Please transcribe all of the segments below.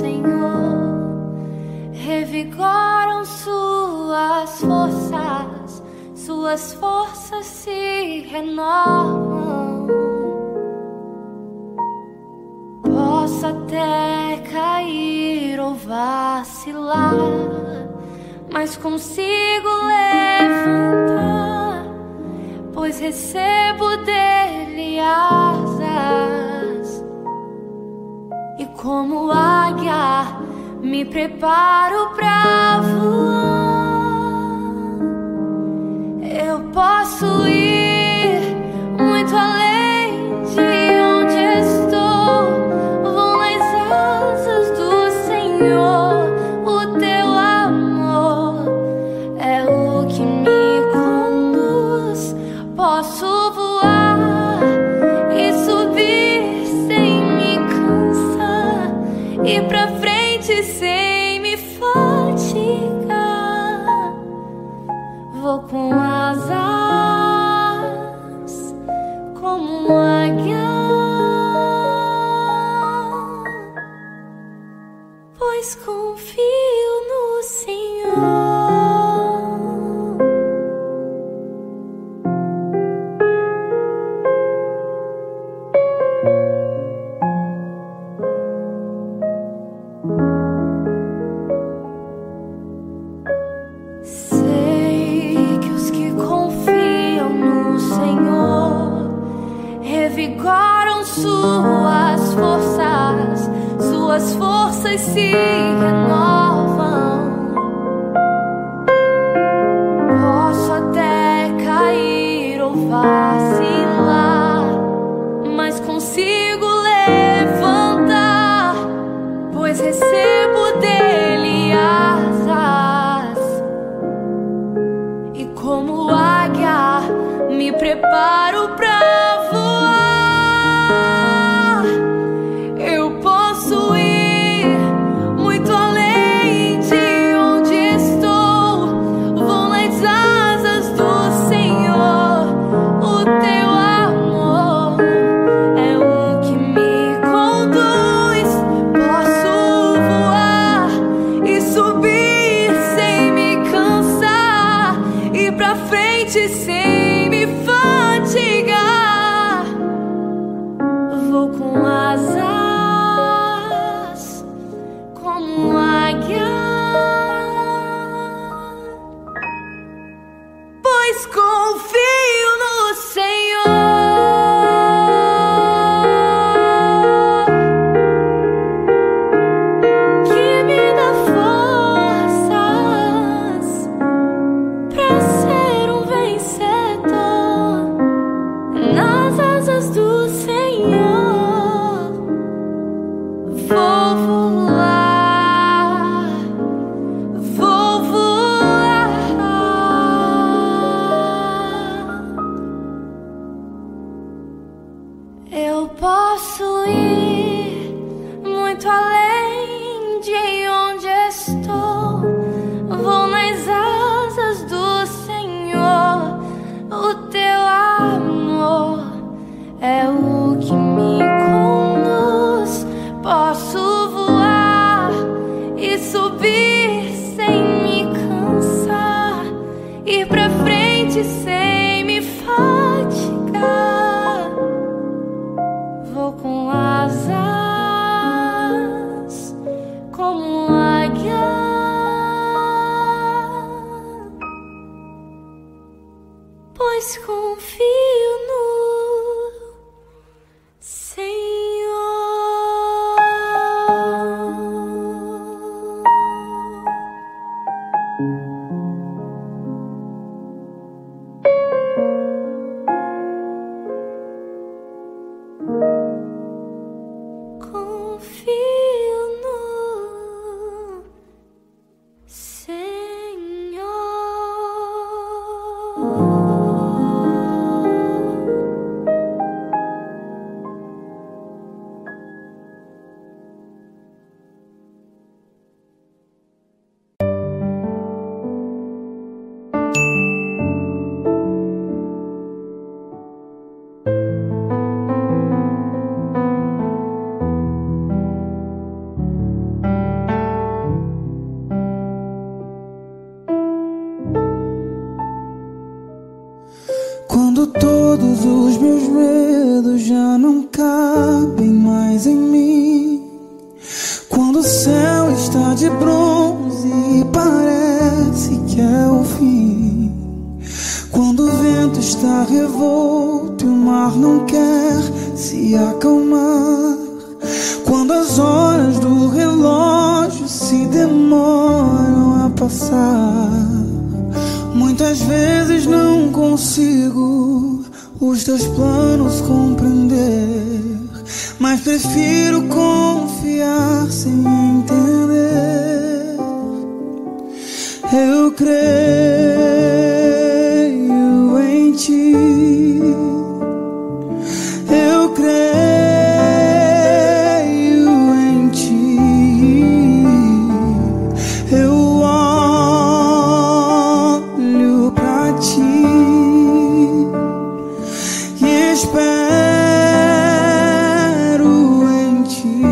Senhor, revigoram suas forças se renovam. Posso até cair ou vacilar, mas consigo levantar, pois recebo dele asas. E como águia me preparo pra voar. Eu posso ir muito além de onde estou. Vou nas asas do Senhor. O teu amor é o que me conduz. Posso voar e subir sem me cansar, e pra frente sem me fatigar. Vou com asas como águia, pois confio no Senhor. Revigoram suas forças se renovam. Posso até cair ou vacilar, mas consigo levantar, pois recebo dele asas. E como águia me preparo pra sem me fatigar. Vou com asas como águia, pois confio no Senhor, que me dá forças pra ser um vencedor. Nas asas do Senhor vou voar, vou voar. Eu posso ir muito além de onde estou. Vou nas asas do Senhor. O teu amor é o que me conduz. Posso voar e subir sem me cansar, ir pra frente sem me fatigar. Vou com asas como águia, pois confio no Senhor. Confio no Senhor. de bronze e parece que é o fim. Quando o vento está revolto e o mar não quer se acalmar. Quando as horas do relógio se demoram a passar. Muitas vezes não consigo os teus planos compreender, mas prefiro confiar sem entender. Eu creio em ti, eu creio em ti, eu olho pra ti e espero em ti.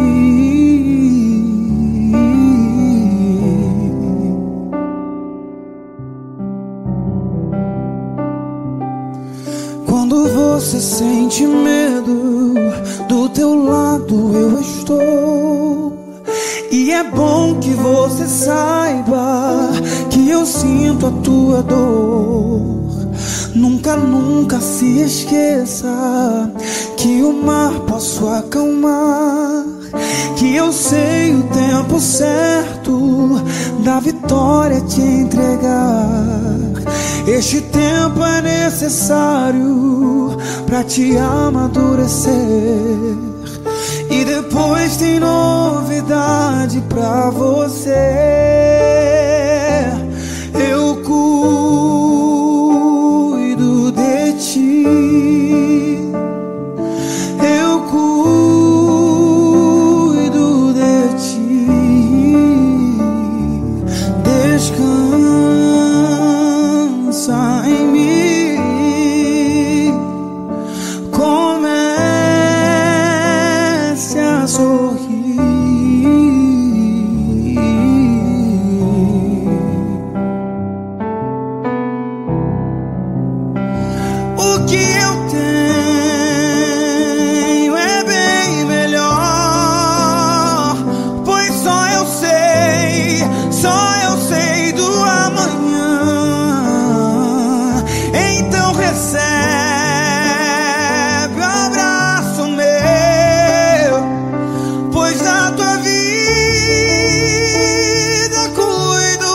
Quando você sente medo, do teu lado eu estou. E é bom que você saiba que eu sinto a tua dor. Nunca, nunca se esqueça que o mar posso acalmar, que eu sei o tempo certo da vitória te entregar. Este tempo é necessário pra te amadurecer, e depois tem novidade pra você. Eu cuido de ti, eu cuido de ti. Descansa em mim, comece a sorrir. O que eu tenho é bem melhor, pois só eu sei do amanhã. Então recebe o abraço meu, pois da tua vida cuido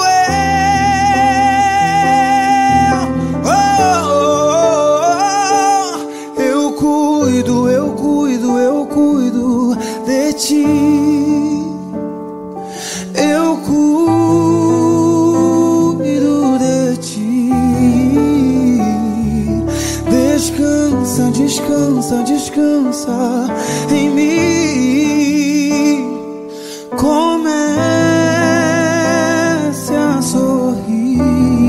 eu. Eu cuido, eu cuido, eu cuido de ti. Eu cuido de ti. Descansa, descansa, descansa em mim. Comece a sorrir.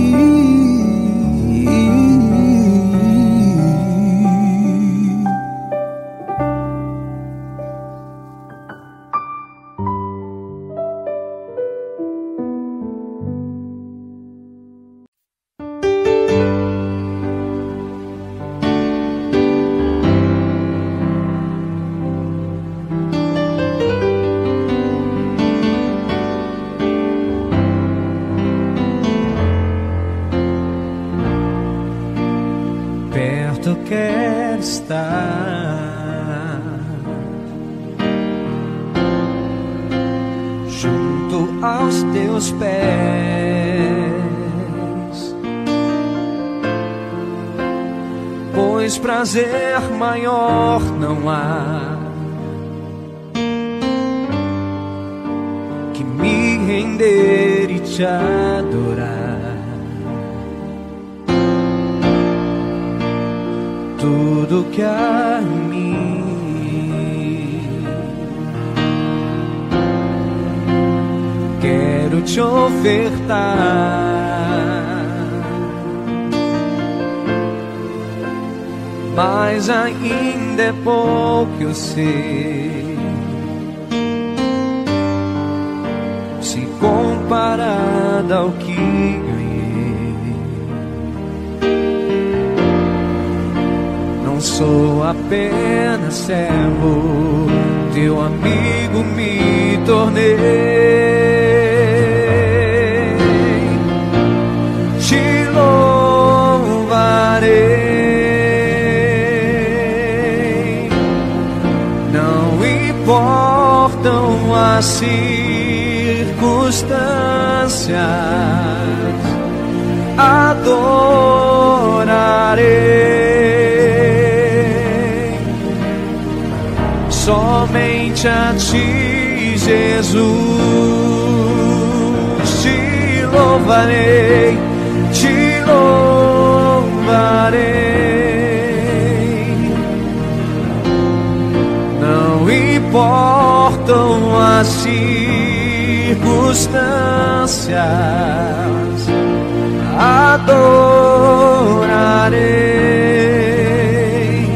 Perto quero estar, junto aos teus pés, pois prazer maior não há que me render e te adorar. Tudo que há em mim quero te ofertar, mas ainda é pouco, eu sei, se comparado ao que ganhei. Não sou apenas servo, teu amigo me tornei. circunstâncias, adorarei somente a Ti, Jesus. Te louvarei, te louvarei. Não importam as circunstâncias, adorarei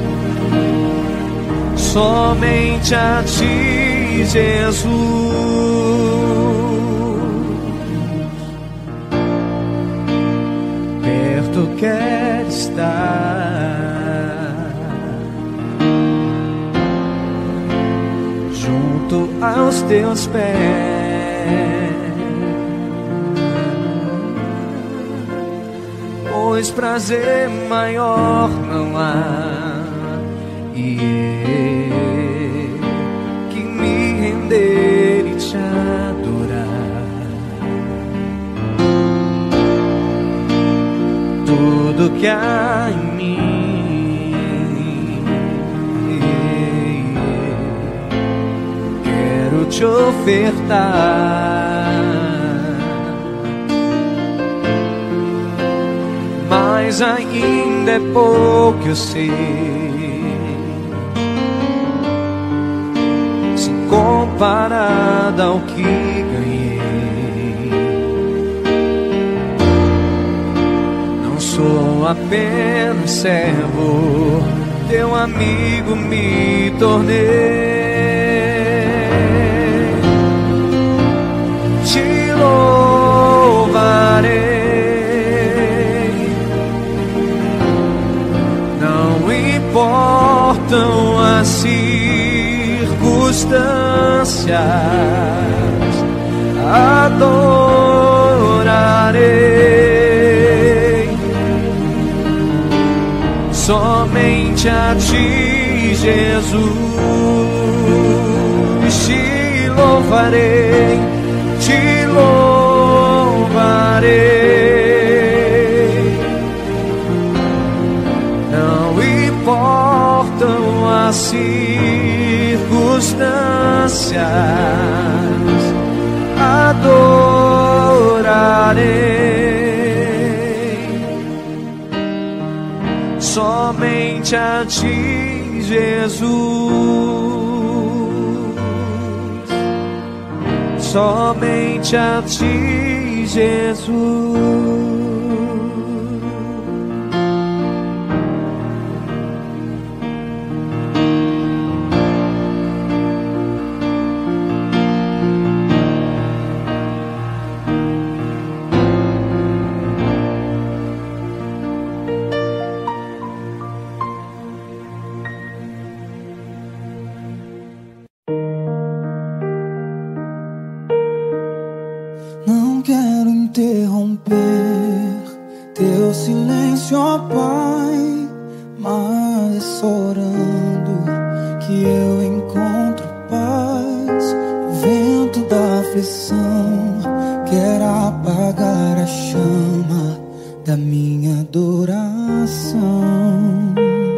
somente a Ti, Jesus. Perto quero estar, junto aos Teus pés, pois prazer maior não há, e que me render e Te adorar. Tudo que há em mim quero Te ofertar, mas ainda é pouco, eu sei, se comparado ao que ganhei. Não sou apenas servo, Teu amigo me tornei. Te louvarei, importam as circunstâncias, adorarei somente a Ti, Jesus. Te louvarei, te louvarei. Não importam as circunstâncias, adorarei somente a Ti, Jesus. Somente a Ti, Jesus. Não quero interromper Teu silêncio, ó Pai, mas é só orando que eu encontro paz. O vento da aflição quer apagar a chama da minha adoração.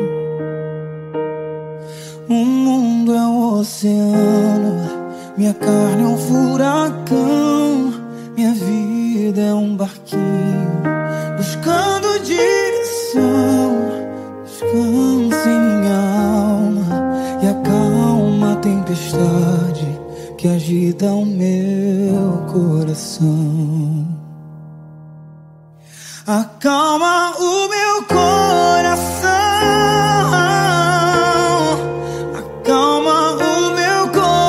O mundo é um oceano, minha carne é um furacão, minha vida é um barquinho buscando direção. Descansa em minha alma e acalma a tempestade que agita o meu coração. Acalma o meu coração, acalma o meu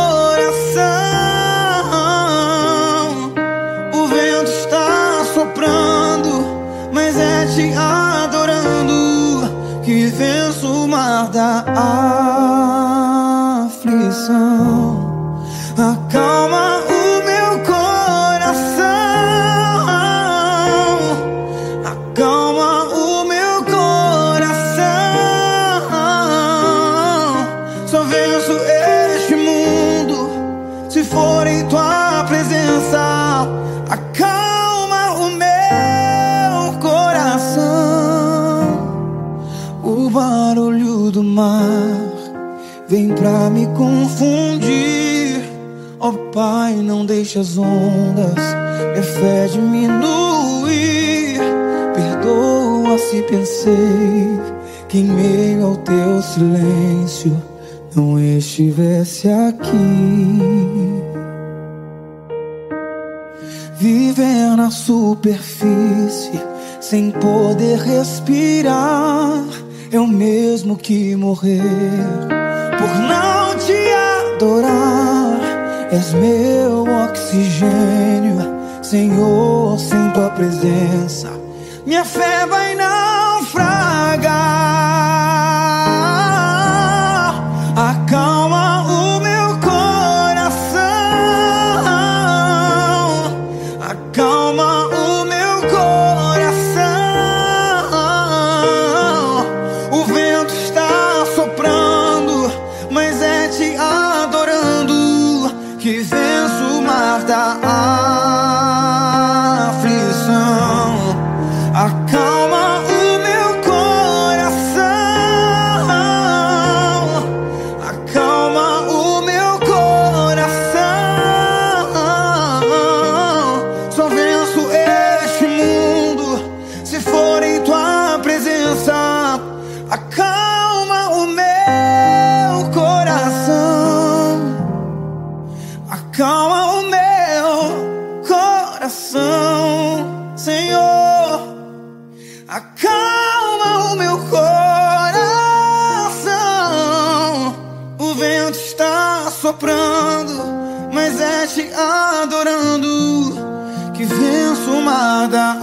coração. O vento está soprando, mas é Te adorando que venço o mar da aflição. Acalma o meu coração, acalma o meu coração. Só venço este mundo se for deixe as ondas minha fé diminuir. Perdoa se pensei que em meio ao teu silêncio não estivesse aqui. Viver na superfície sem poder respirar é o mesmo que morrer por não te adorar. És meu oxigênio, Senhor, sem tua presença minha fé vai naufragar. Acalma o meu coração, acalma o meu coração. O vento está soprando, mas é te adorando que venço o mar da aflição. Acalma o meu coração, acalma o meu coração. Só venço este mundo se for em tua presença. Acalma o meu coração, acalma o meu coração, Senhor. Acalma o meu coração. O vento está soprando, mas é te adorando que venço o mar da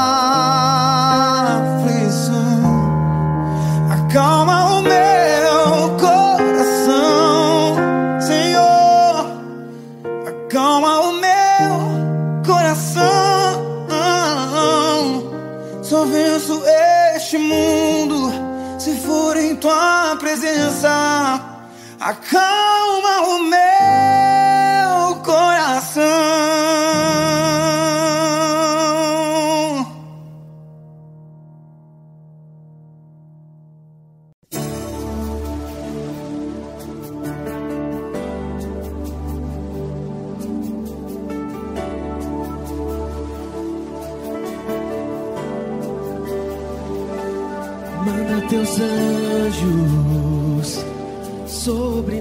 aflição. Acalma o meu coração, Senhor. Acalma o meu coração. Só venço este mundo se for em tua presença. Acalma o meu coração. Manda teus anjos sobre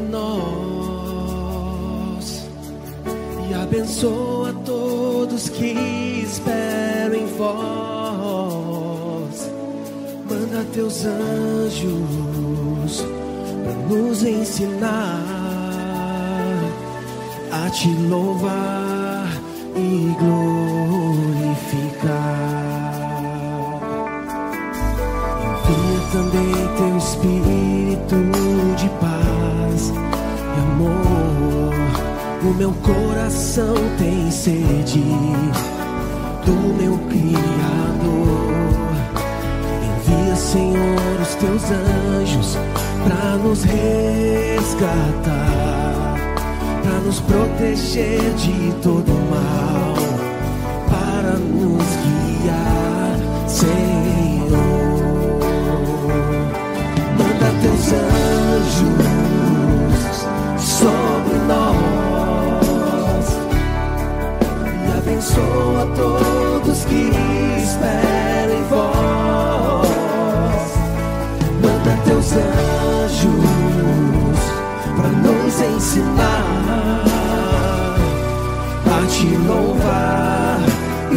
nós e abençoa todos que esperam em vós. Manda teus anjos para nos ensinar a te louvar e glorificar. Também teu espírito de paz e amor. O meu coração tem sede do meu Criador. Envia, Senhor, os teus anjos pra nos resgatar, pra nos proteger de todo mal, para nos guiar, Senhor. Manda teus anjos sobre nós e abençoa todos que esperam em vós. Manda teus anjos para nos ensinar a te louvar e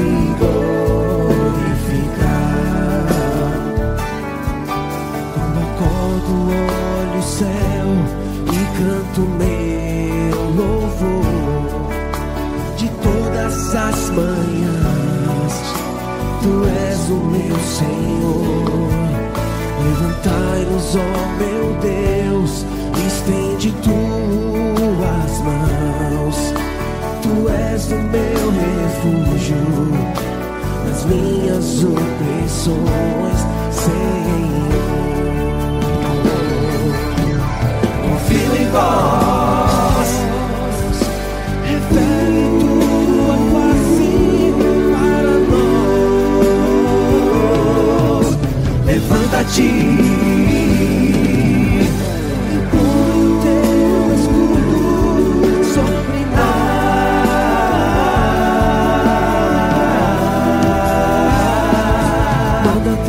olho o céu e canto meu louvor. De todas as manhãs tu és o meu Senhor. Levantai-nos, ó meu Deus, estende tuas mãos. Tu és o meu refúgio nas minhas opressões, Senhor. Confio em vós, revele tua face para nós. Levanta-te, põe teu escudo sobre nós.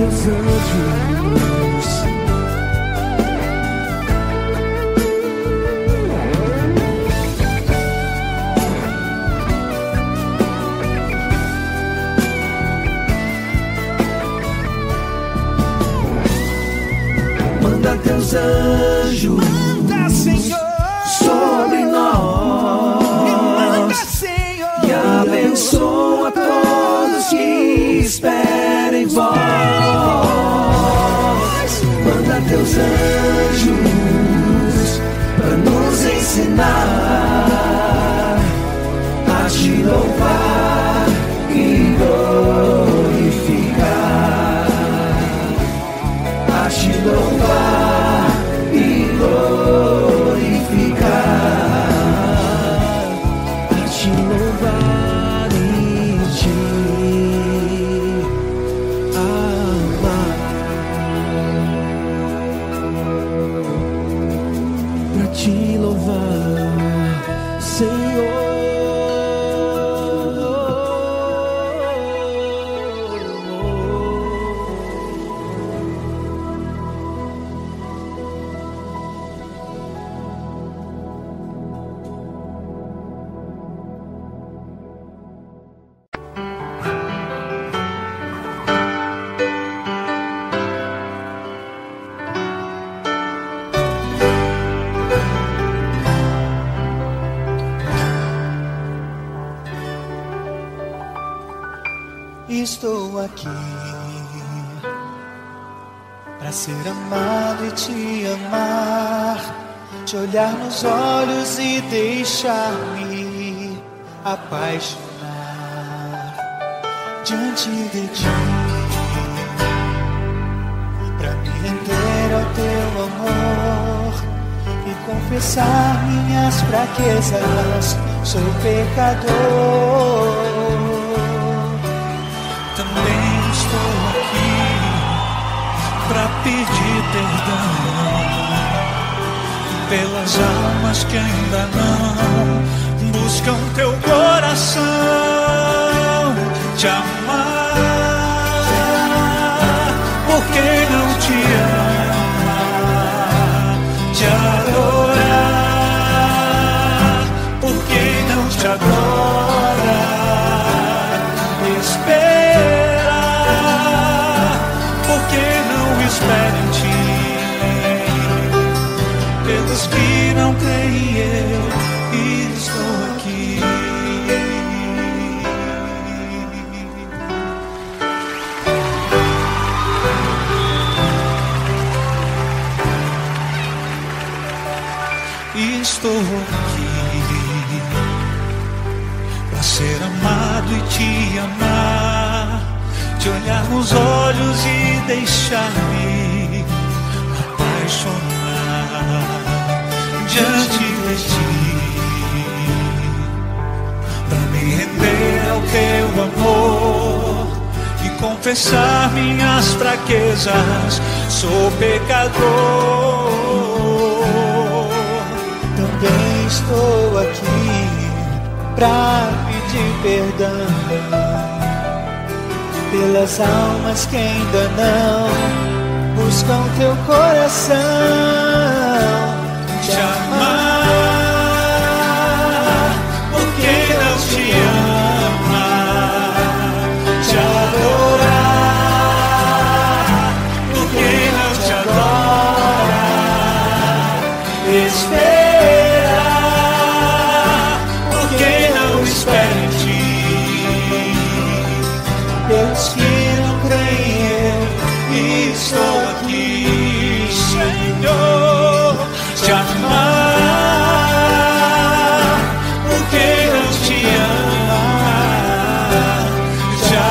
teus anjos. Manda teus anjos, Manda, Senhor, sobre nós. manda, Senhor, E abençoa todos que esperam em vós. Manda teus anjos para nos ensinar a te louvar e glorificar, a te louvar e glorificar, a te louvar e te amar, pra te louvar, Senhor. estou aqui pra ser amado e te amar, te olhar nos olhos e deixar-me apaixonar diante de ti, pra me render ao teu amor e confessar minhas fraquezas. Sou pecador. Também estou aqui pra pedir perdão pelas almas que ainda não buscam teu coração, te amar, porque não te ama, te adorar, porque não te adora, esperar, porque não espera em ti, pelos que não creem eu estou aqui. Estou aqui pra ser amado e te amar, te olhar nos olhos e deixar-me apaixonar diante de ti, pra me render ao teu amor e confessar minhas fraquezas. Sou pecador. Também estou aqui pra pedir perdão pelas almas que ainda não buscam teu coração, te amar, porque não te ama, te adorar, porque não te adora, esperar, porque não espera em ti, pelos que não creem eu estou aqui, Senhor, te amar, porque não te ama, te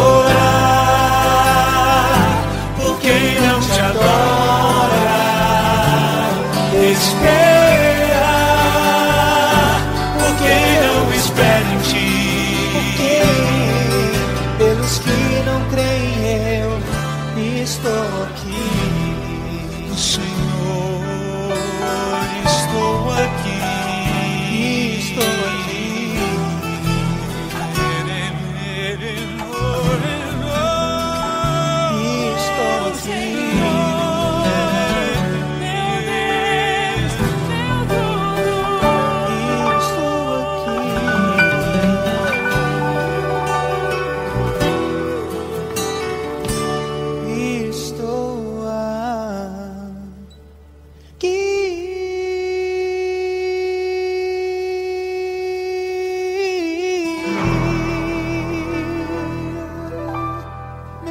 adorar, porque não te adora, esperar, porque não espera em ti, pelos que não creem eu estou aqui. Senhor, estou aqui, estou aqui, estou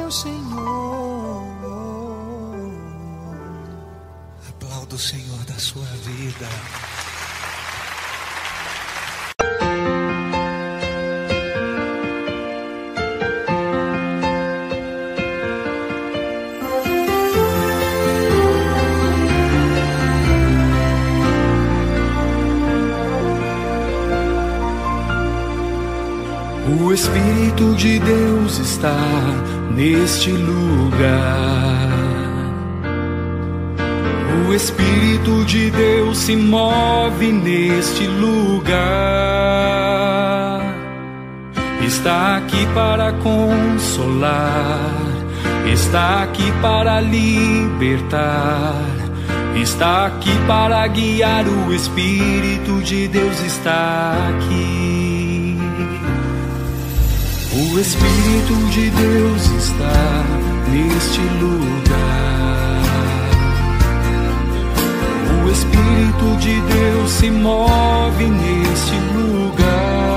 meu Senhor. Aplauda o Senhor da sua vida. O Espírito de Deus está neste lugar. O Espírito de Deus se move neste lugar. Está aqui para consolar, está aqui para libertar, está aqui para guiar. O Espírito de Deus está aqui. O Espírito de Deus está neste lugar. O Espírito de Deus se move neste lugar.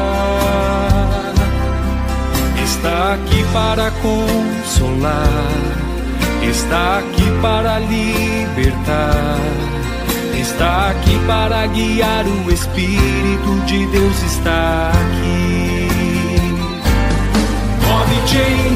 Está aqui para consolar, está aqui para libertar, está aqui para guiar. O Espírito de Deus está aqui. Move-te em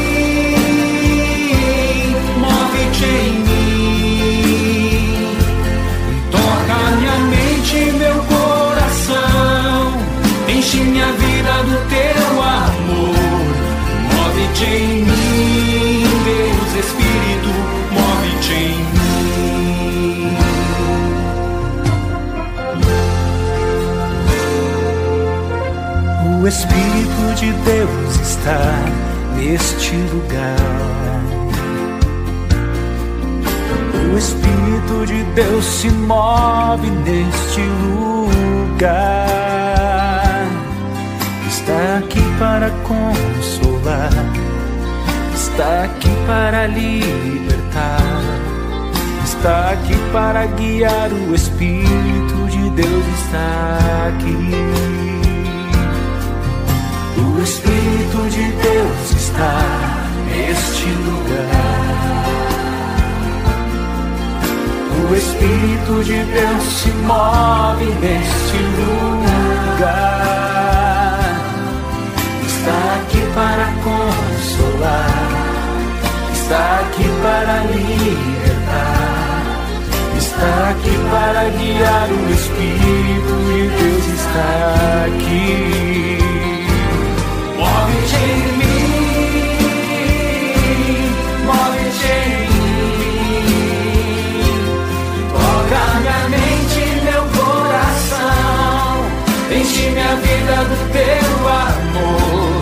mim, move-te em mim. Toca minha mente e meu coração, enche minha vida do teu amor. Move-te em mim, Deus Espírito, move-te em mim. O Espírito de Deus está neste lugar. O Espírito de Deus se move neste lugar. Está aqui para consolar, está aqui para libertar, está aqui para guiar. O Espírito de Deus está aqui. O Espírito de Deus está neste lugar. O Espírito de Deus se move neste lugar. Está aqui para consolar, está aqui para libertar, está aqui para guiar. O Espírito de Deus está aqui. Move-te em mim, move-te em mim. Toca minha mente e meu coração, enche minha vida do teu amor.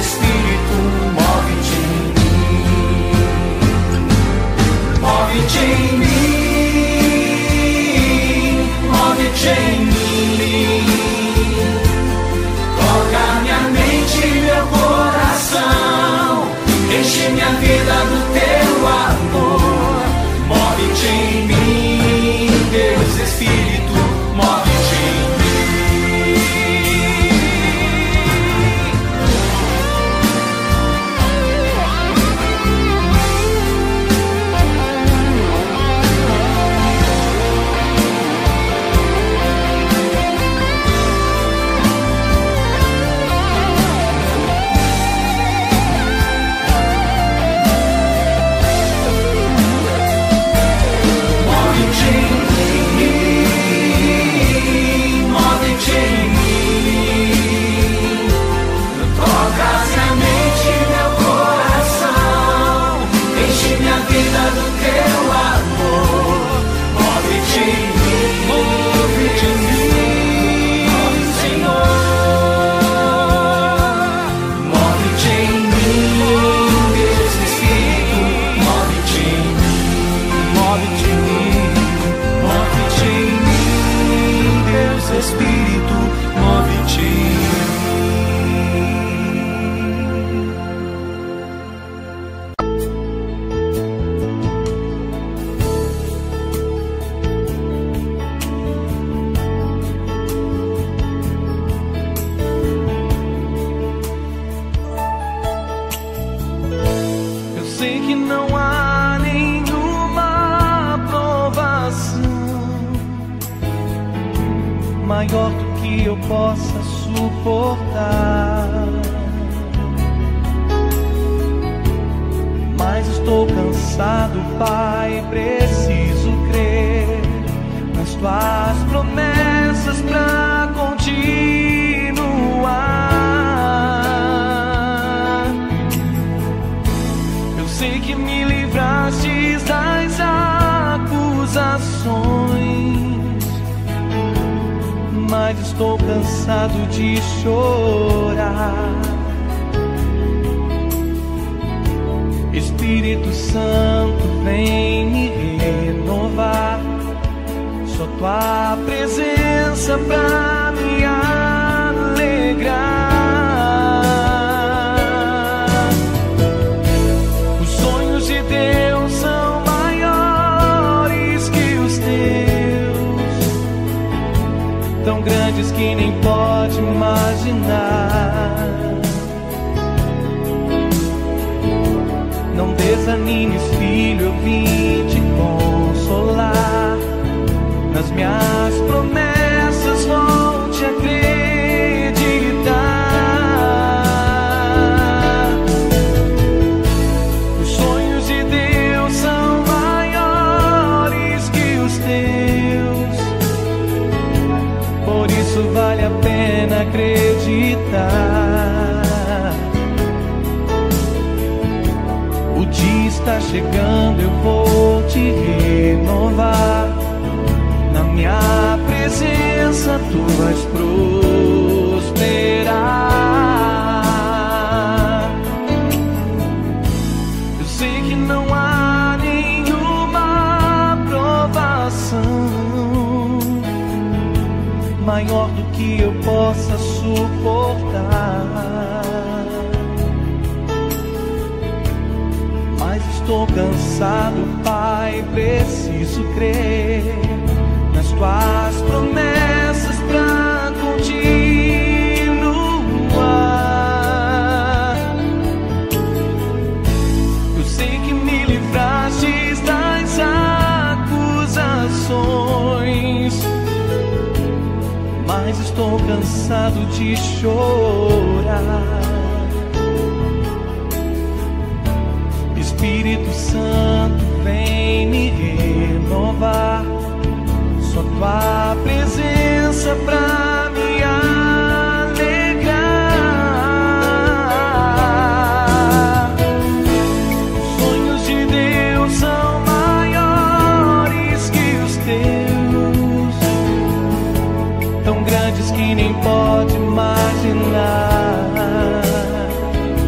Espírito, move-te em mim. Move-te em mim, move-te em mim. Toca minha mente e meu coração, enche minha vida do teu amor. Move-te em mim, Deus Espírito, move-te em maior do que eu possa suportar, mas estou cansado, Pai, preciso crer nas tuas promessas pra continuar. Eu sei que me livraste das acusações, mas estou cansado de chorar. Espírito Santo, vem me renovar. Só tua presença pra me alegrar. Os sonhos de Deus são maiores que os teus, tão grandes que nem pode imaginar. Não desanimes, filho, eu vim te consolar. Nas minhas promessas volte a acreditar. Os sonhos de Deus são maiores que os teus, por isso vale a pena acreditar. O dia está chegando, eu vou te renovar. Na minha presença tu vais prosperar. Eu sei que não há nenhuma provação maior do que eu possa suportar, mas estou cansado, Pai, preciso crer nas tuas promessas pra continuar. Eu sei que me livraste das acusações, mas estou cansado de chorar. Espírito Santo, vem me renovar. Só tua presença pra me alegrar. Os sonhos de Deus são maiores que os teus, tão grandes que nem pode imaginar.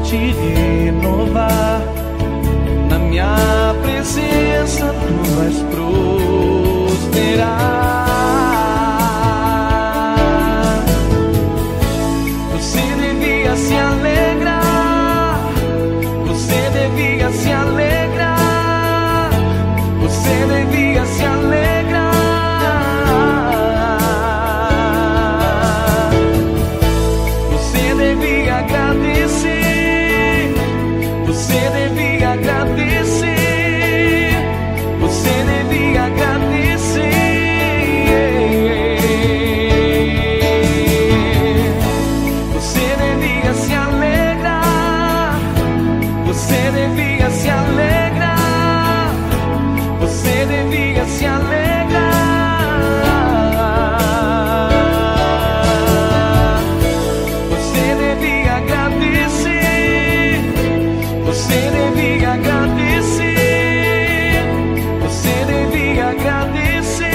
te renovar. Na minha presença tu vais prosperar. Você devia se alegrar, você devia se alegrar, você devia se alegrar. Você devia agradecer, você devia agradecer, você devia agradecer. Você devia se alegrar, você devia se alegrar, você devia se alegrar. Você devia agradecer, você devia agradecer, você devia agradecer.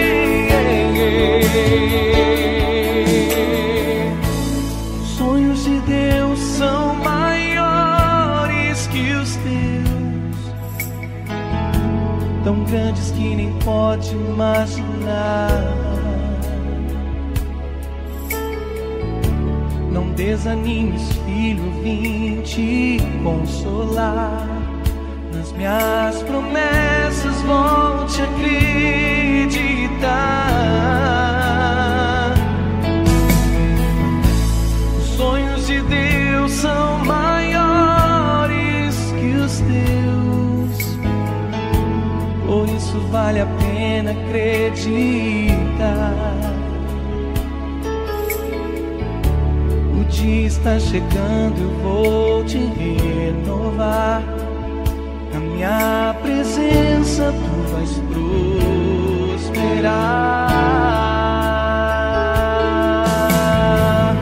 Os sonhos de Deus são maiores que os teus, tão grandes que nem pode imaginar. Não desanimes, filho, vim te consolar. Nas minhas promessas volte a acreditar. Os sonhos de Deus são maiores que os teus, por isso vale a pena acreditar. O dia está chegando, eu vou te renovar. Na minha presença tu vais prosperar.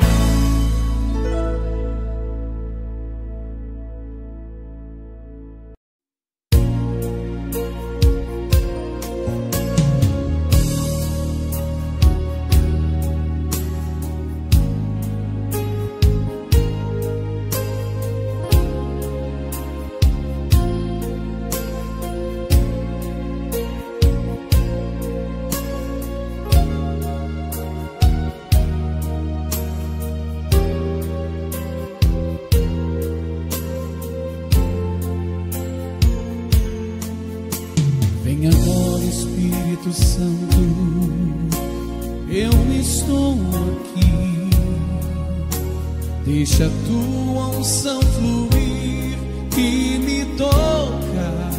Vem agora, Espírito Santo, eu estou aqui. Deixa a tua unção fluir e me tocar.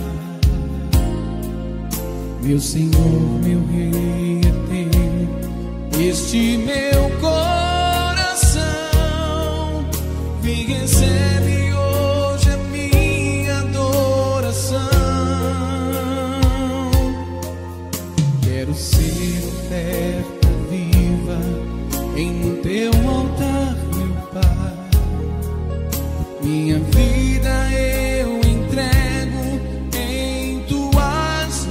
Meu Senhor, meu Rei eterno, este meu coração, vem, recebe hoje a minha adoração. Quero ser oferta viva em teu altar, meu Pai. Minha vida eu entrego em tuas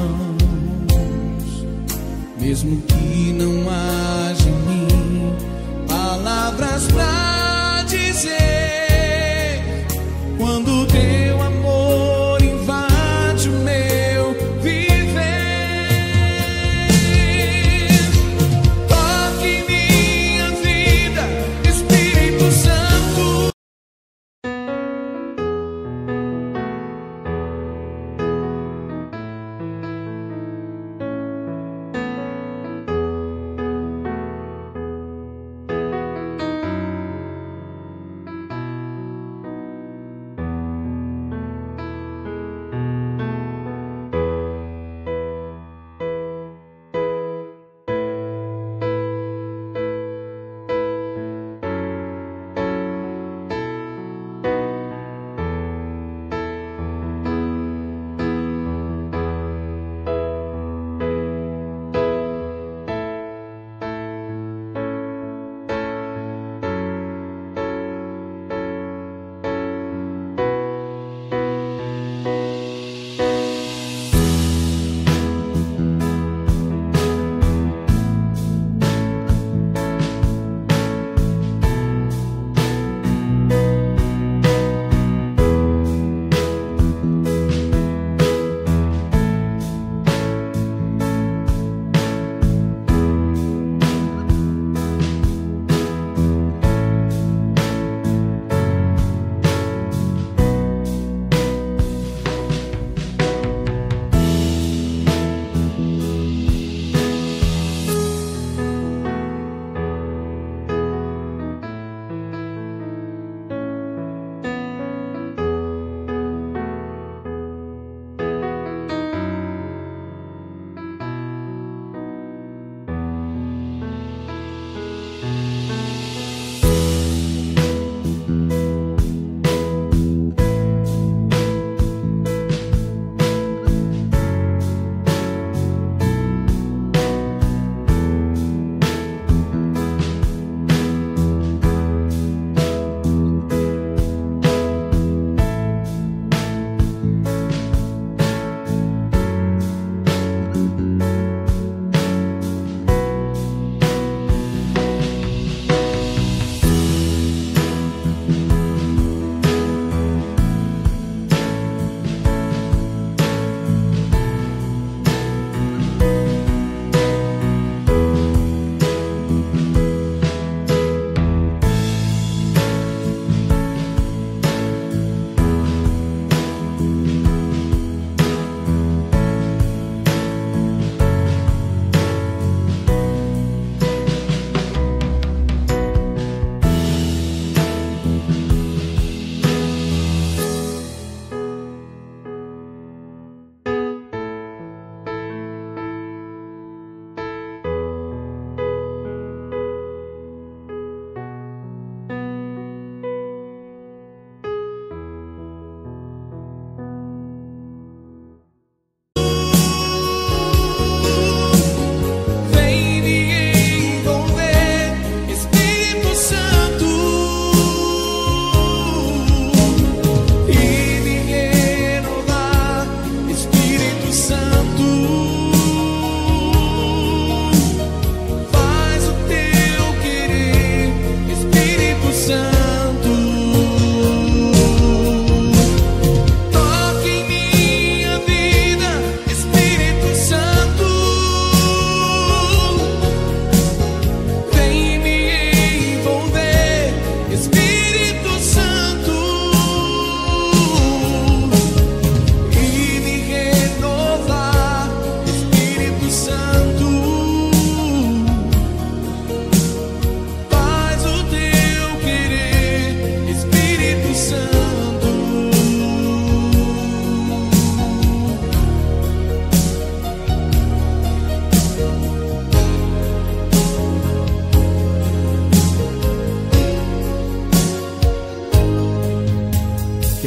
mãos. Mesmo que não haja em mim palavras pra dizer, quando teu amor invade o meu viver, toque minha vida, Espírito Santo.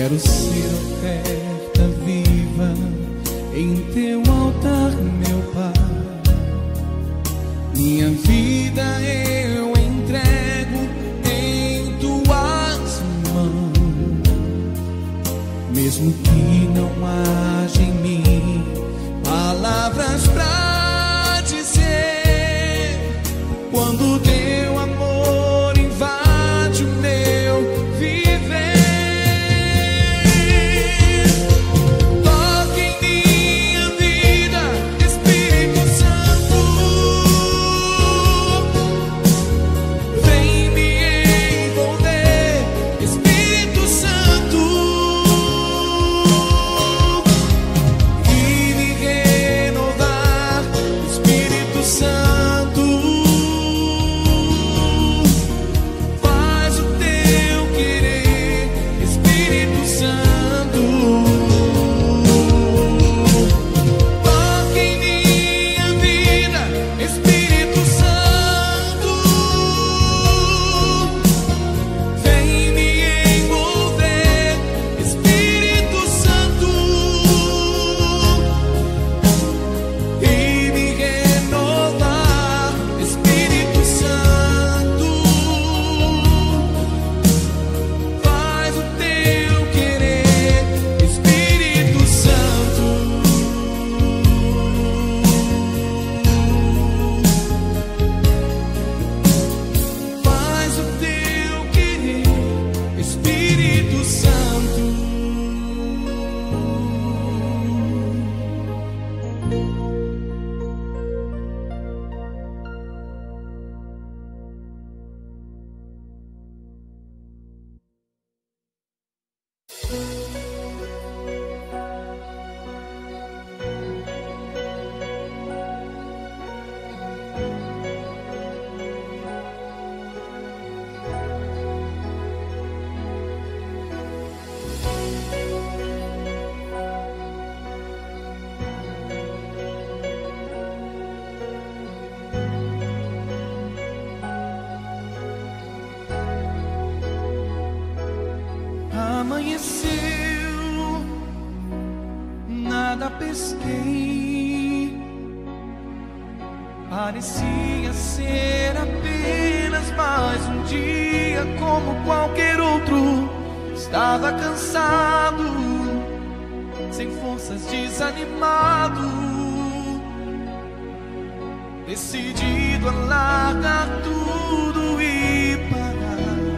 Quero ser oferta viva em teu altar, meu Pai. Minha vida eu entrego em tuas mãos. Mesmo que não haja em mim palavras pra dizer, quando teu amor invade o meu viver, toque em minha vida, Espírito Santo, vem me envolver, Espírito Santo, e me renovar, Espírito Santo. Amanheceu, nada pesquei, parecia ser apenas mais um dia como qualquer outro. Estava cansado, sem forças, desanimado, decidido a largar tudo e parar.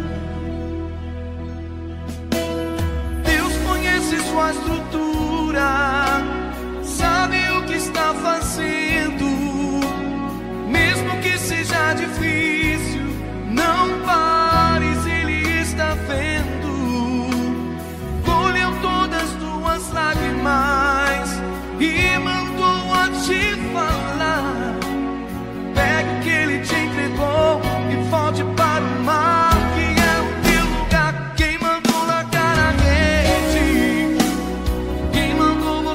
Sua estrutura, sabe o que está fazendo, mesmo que seja difícil, não pares, Ele está vendo. Colheu todas tuas lágrimas e mandou a te falar: pegue o que Ele te entregou e volte para o mar, que é o teu lugar. Quem mandou largar a rede? Quem mandou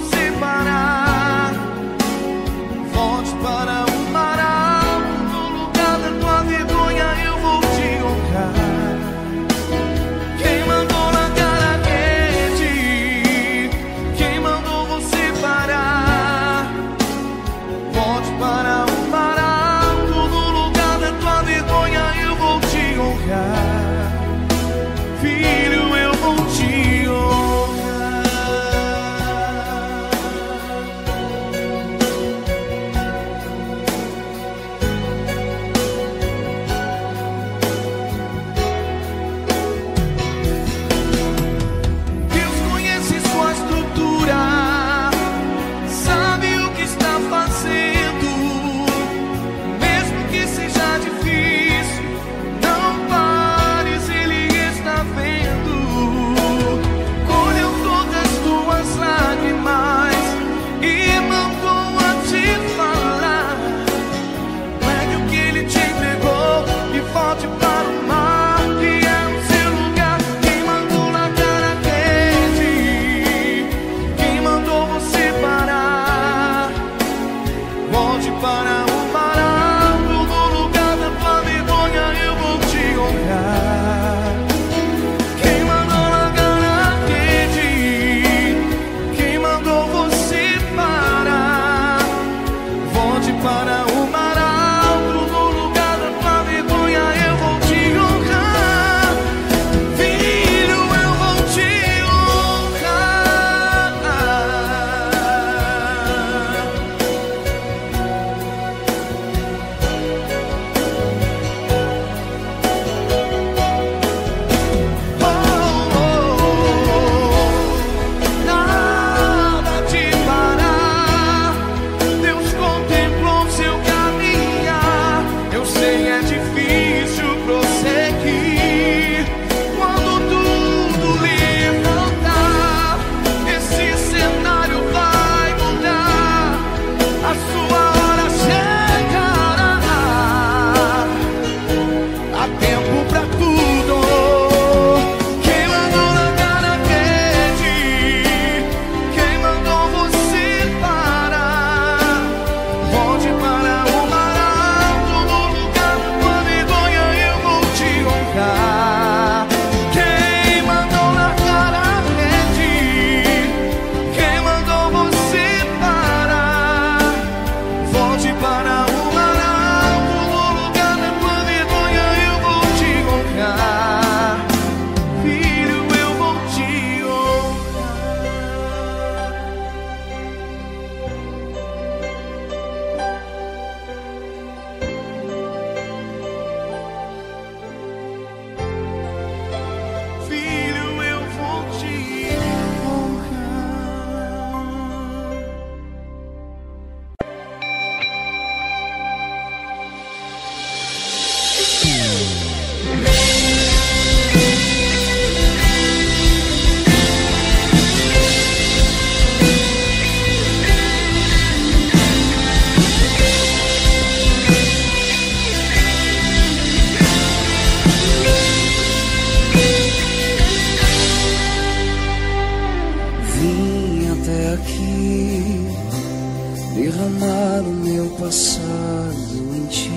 derramar o meu passado em ti.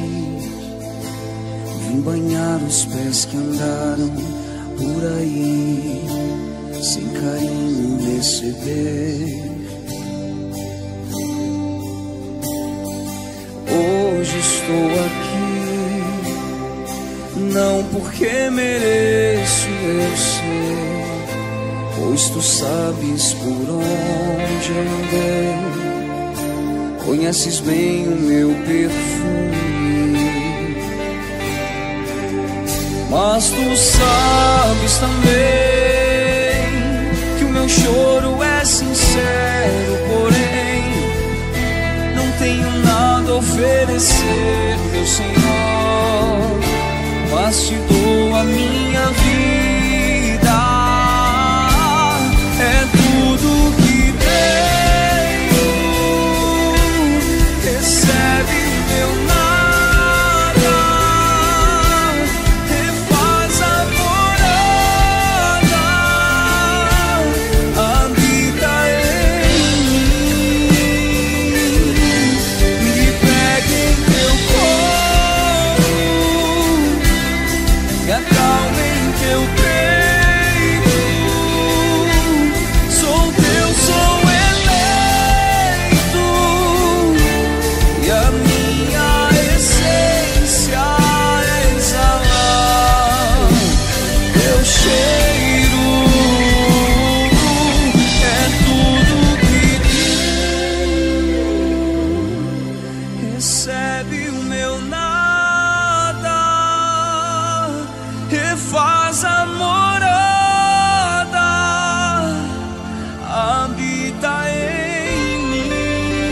Vim banhar os pés que andaram por aí, sem carinho receber. Hoje estou aqui, não porque mereço, eu sei, pois tu sabes por onde andei, conheces bem o meu perfume. Mas tu sabes também que o meu choro é sincero, porém não tenho nada a oferecer, meu Senhor, mas te dou a minha vida. É tudo que tenho, recebe meu nada, refaz a morada, habita em mim, me pega em teu colo, me acalma em teu peito. Sou teu, sou eleito, e a minha essência é exalar teu cheiro. É tudo que tenho, recebe o meu nada, refaz a morada, habita em mim,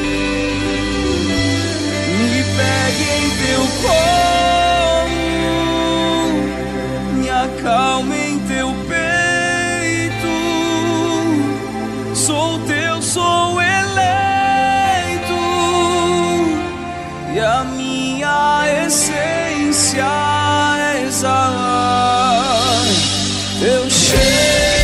me pegue em teu colo, me acalma em teu peito. Sou teu, sou eleito, e a minha essência é exalar teu cheiro.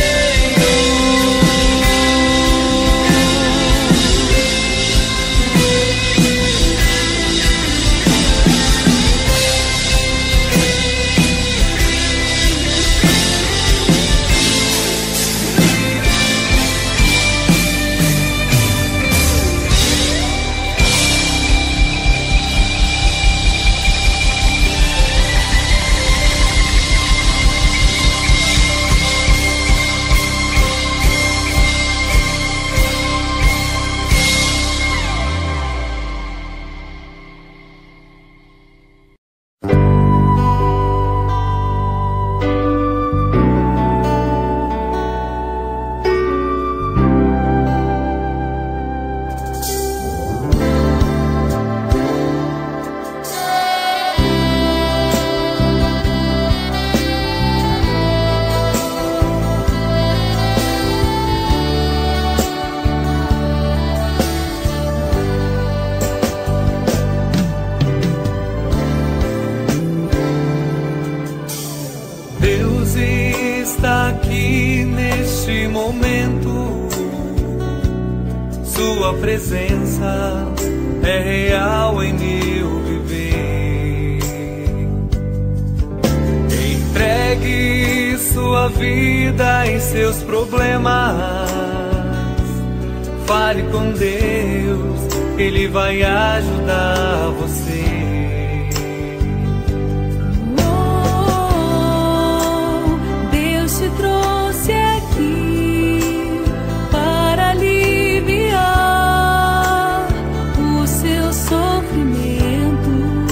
Deus está aqui neste momento, sua presença é real em meu viver. Entregue sua vida e seus problemas, fale com Deus, Ele vai ajudar você. Deus te trouxe aqui para aliviar o seu sofrimento.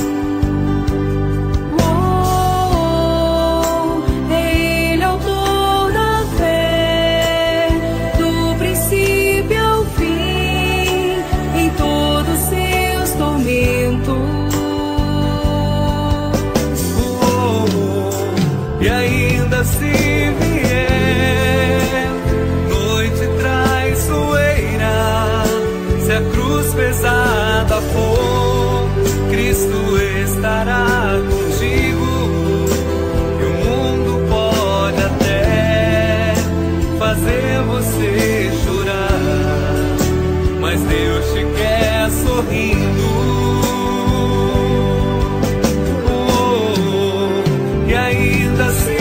É Ele autor da fé, do princípio ao fim, em todos seus tormentos. E ainda se vier noite traiçoeira, se a cruz pesada for, Cristo estará contigo. E o mundo pode até fazer você chorar, mas Deus te quer sorrindo. E ainda se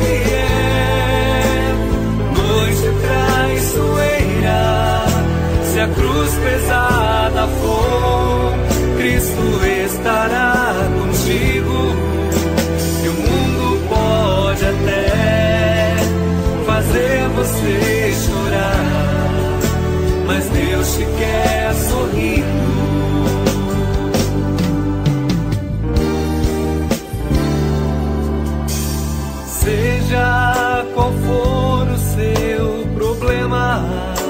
vier noite traiçoeira, se a cruz pesada for, Cristo estará contigo. E o mundo pode até fazer você chorar, mas Deus te quer sorrindo. Seja qual for o seu problema,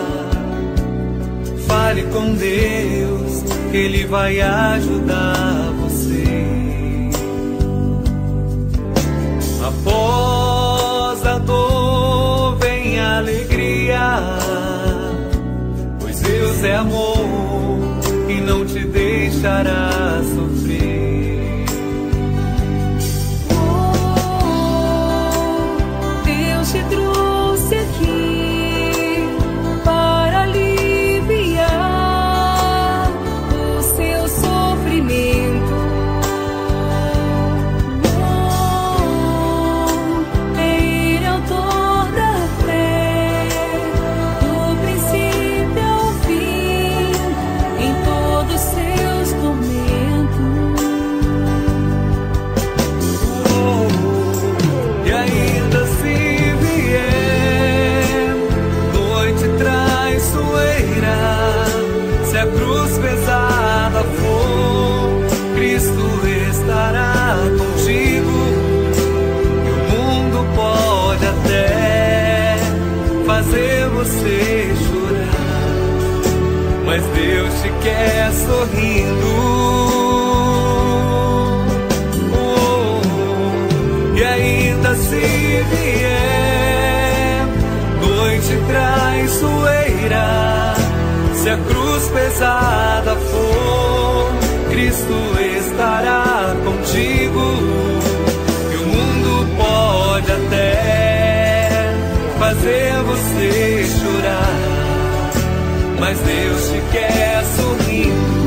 fale com Deus, que Ele vai ajudar você. Após a dor vem a alegria, pois Deus é amor e não te deixará sofrer. Deus te trouxe aqui para aliviar o seu sofrimento. É Ele autor da fé, do princípio ao fim, em todos os seus tormentos. E ainda se vier noite traiçoeira, se a cruz pesada for, Cristo estará contigo. E o mundo pode até fazer você chorar, mas Deus te quer sorrindo. E ainda se vier noite traiçoeira, se a cruz pesada for, Cristo estará contigo. E o mundo pode até fazer você chorar, mas Deus te quer sorrindo.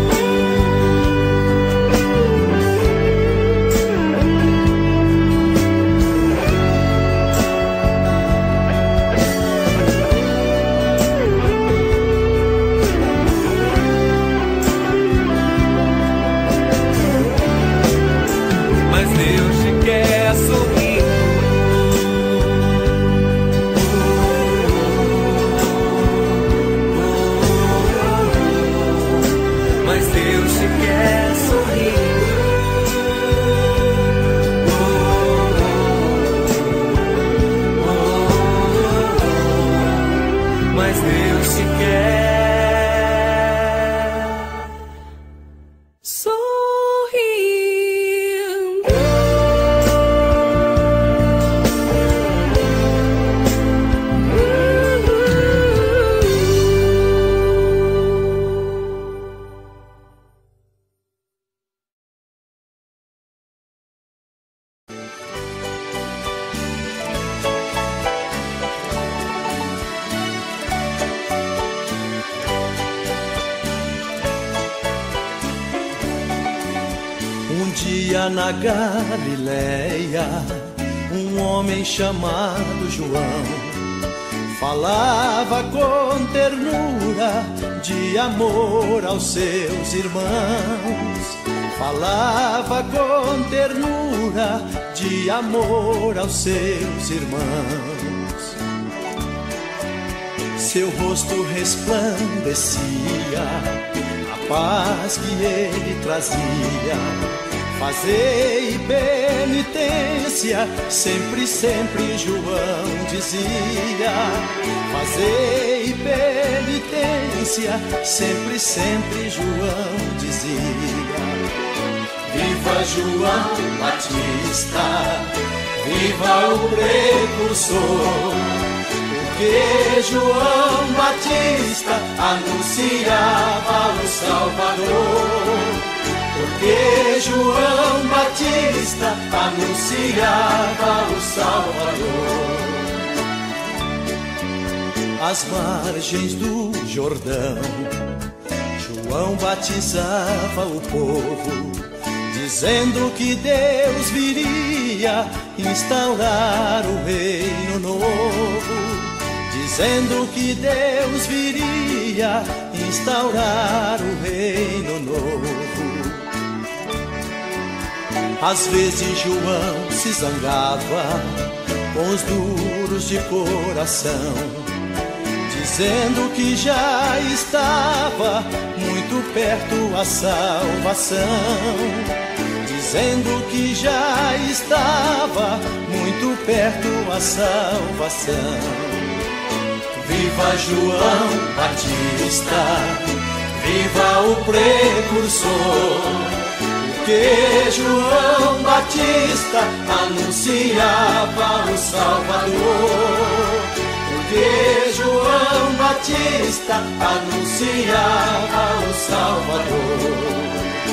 Mas Deus te quer sorrindo. Mas Deus te quer sorrindo. Mas Deus te quer sorrindo. Um dia na Galileia, um homem chamado João falava com ternura de amor aos seus irmãos. Falava com ternura de amor aos seus irmãos. Seu rosto resplandecia a paz que ele trazia. Fazei penitência, sempre, sempre João dizia. Fazei penitência, sempre, sempre João dizia. Viva João Batista, viva o precursor, porque João Batista anunciava o Salvador. Porque João Batista anunciava o Salvador. Às margens do Jordão, João batizava o povo, dizendo que Deus viria instaurar o reino novo, dizendo que Deus viria instaurar o reino novo. Às vezes João se zangava com os duros de coração, dizendo que já estava muito perto a salvação, dizendo que já estava muito perto a salvação. Viva João Batista, viva o precursor, porque João Batista anunciava o Salvador, porque João Batista anunciava o Salvador.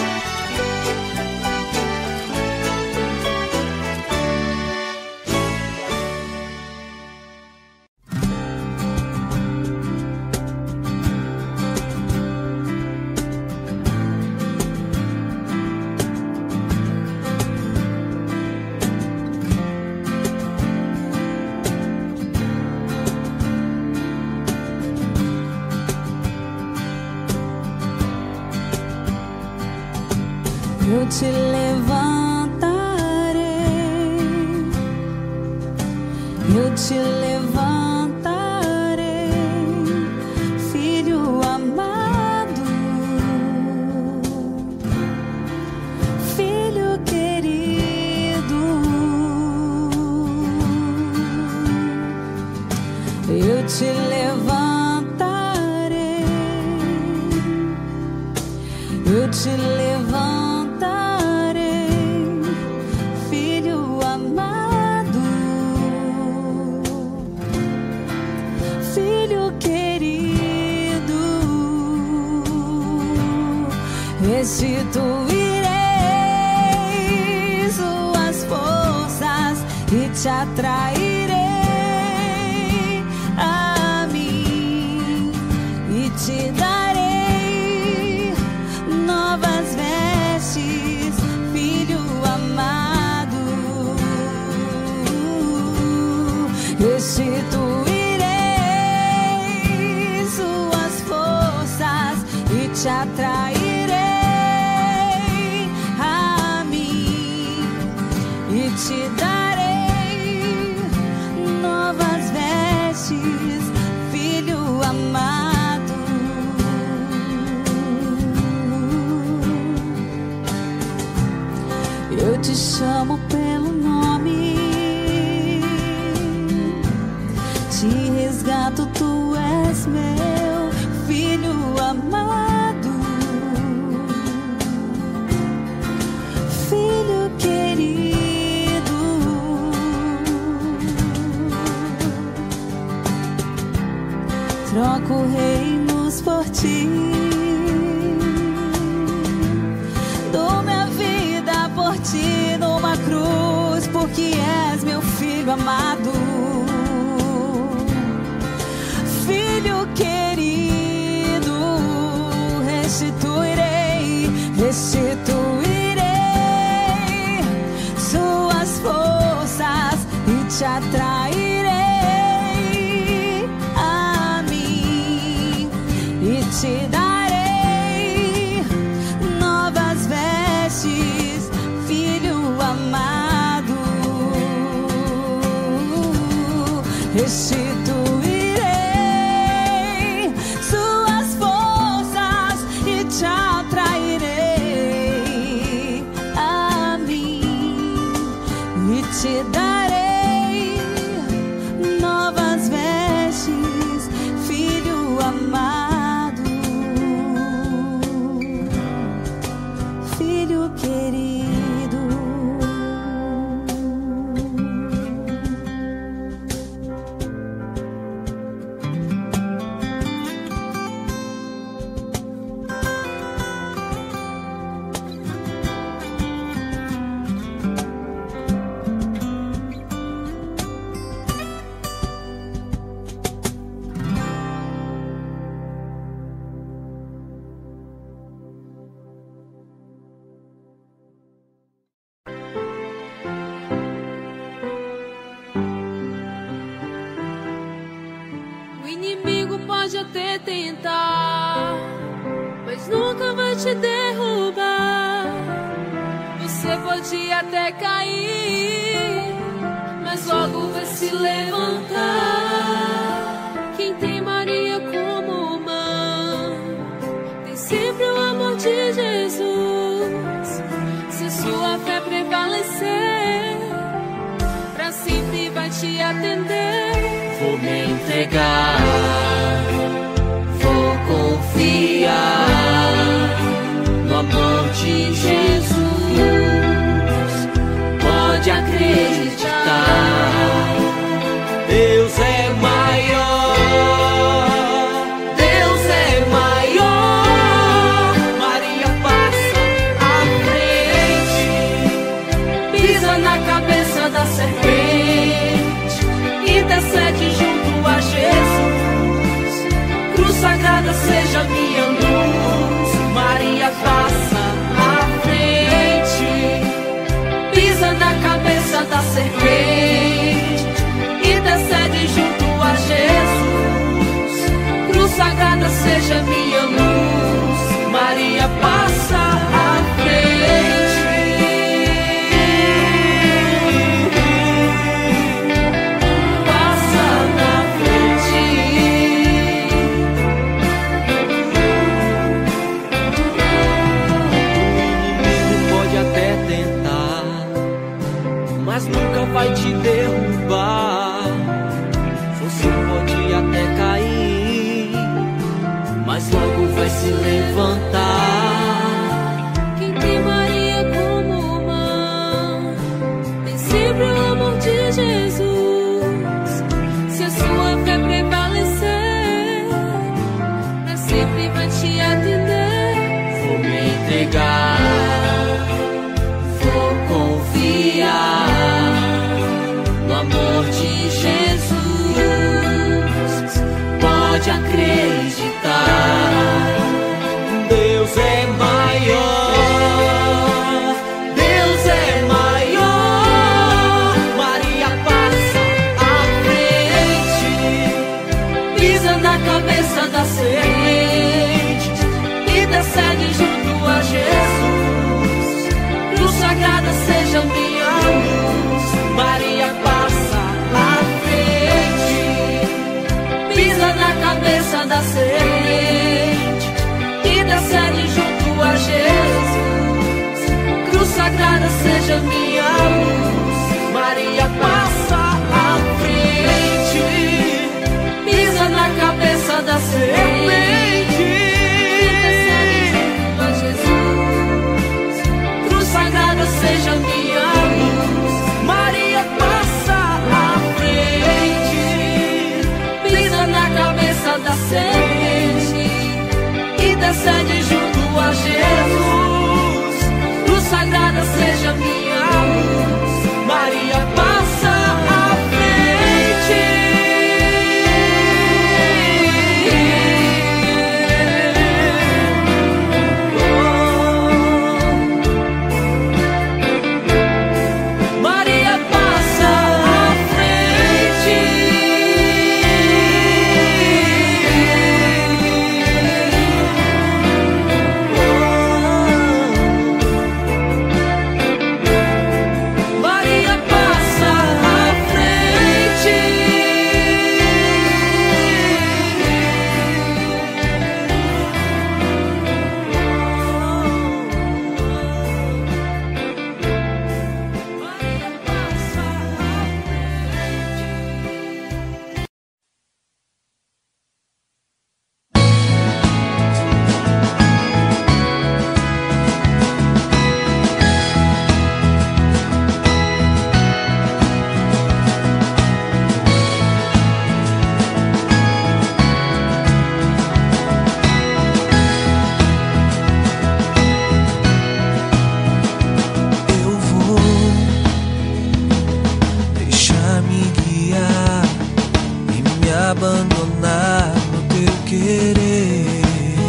Eu te levantarei, eu te levantarei, filho amado, filho querido. Eu te levantarei, eu te levantarei, restituirei suas forças e te atrairei a mim e te darei novas vestes, filho amado. Restituirei suas forças e te atrairei te darei novas vestes, filho amado. Eu te chamo pelo nome, te resgato, tu és meu filho amado, filho querido. Troco reinos por ti, dou minha vida por ti numa cruz, porque és meu filho amado, filho querido. Restituirei, restituirei suas forças e te atrairei te darei novas vestes, filho amado. Restituirei suas forças e te atrairei pode até tentar, mas nunca vai te derrubar. Você pode até cair, mas logo vai se levantar. Quem tem Maria como mãe tem sempre o amor de Jesus. Se sua fé prevalecer, pra sempre vai te atender. Vou me entregar, vou confiar no amor de Jesus. Pode acreditar, Deus é maior, Deus é maior. Maria passa à frente, pisa na cabeça da serpente, intercede junto a Jesus. Cruz sagrada seja minha luz. Maria passa à frente, pisa na cabeça da serpente, intercede junto a Jesus. Cruz sagrada seja minha luz. Maria passa à frente. Vai te derrubar, você pode até cair, mas logo vai se levantar. Quem tem Maria como mãe tem sempre o amor de Jesus. Se a sua fé prevalecer, pra sempre vai te atender. Vou me entregar, vou confiar no amor de Jesus. Pode acreditar, Deus é maior, Deus é maior. Maria passa à frente, pisa na cabeça da serpente, intercede junto a Jesus. Cruz sagrada seja minha luz. Maria passa à frente, pisa na cabeça da serpente, intercede junto a Jesus. Cruz sagrada seja minha luz. Maria passa à frente, pisa na cabeça da serpente, intercede junto a Jesus. Cruz sagrada seja minha luz. Maria passa à frente, pisa na cabeça da serpente, intercede junto a Jesus. Cruz sagrada seja minha luz. Maria passa à frente. Maria passa à frente. Maria passa à frente. Maria passa à Eu vou deixar-me guiar e me abandonar no teu querer.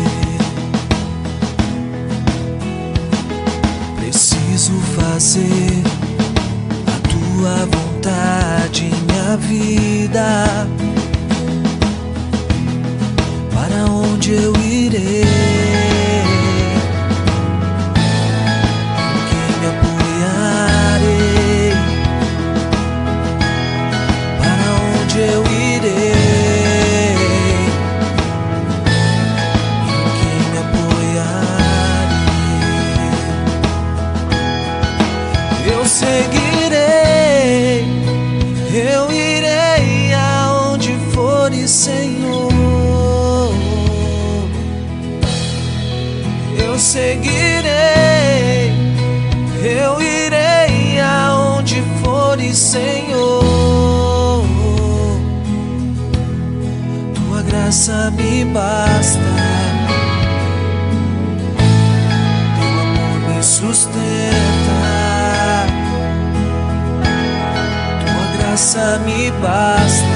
Preciso fazer a tua vontade em minha vida. eu seguirei, eu irei aonde fores, Senhor. Tua graça me basta, teu amor me sustenta. Tua graça me basta,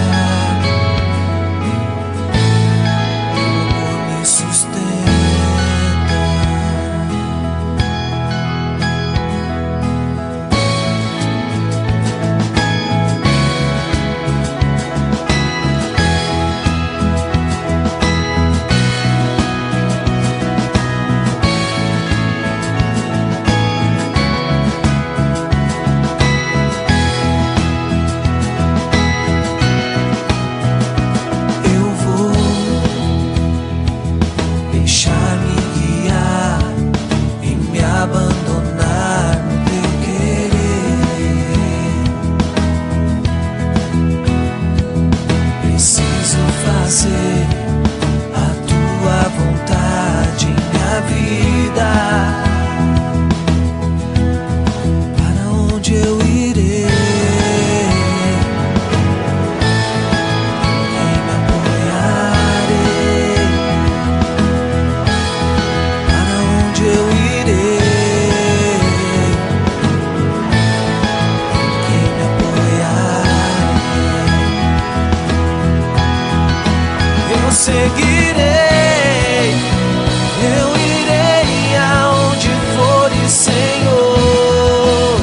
seguirei, eu irei aonde fores, Senhor.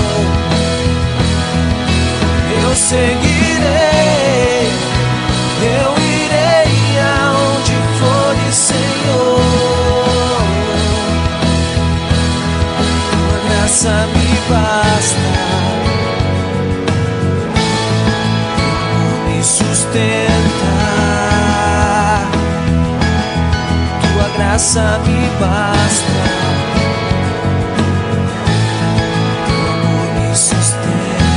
Eu seguirei, eu irei aonde fores, Senhor. Tua graça me basta, me sustenta. Tua graça me basta, teu amor me sustenta.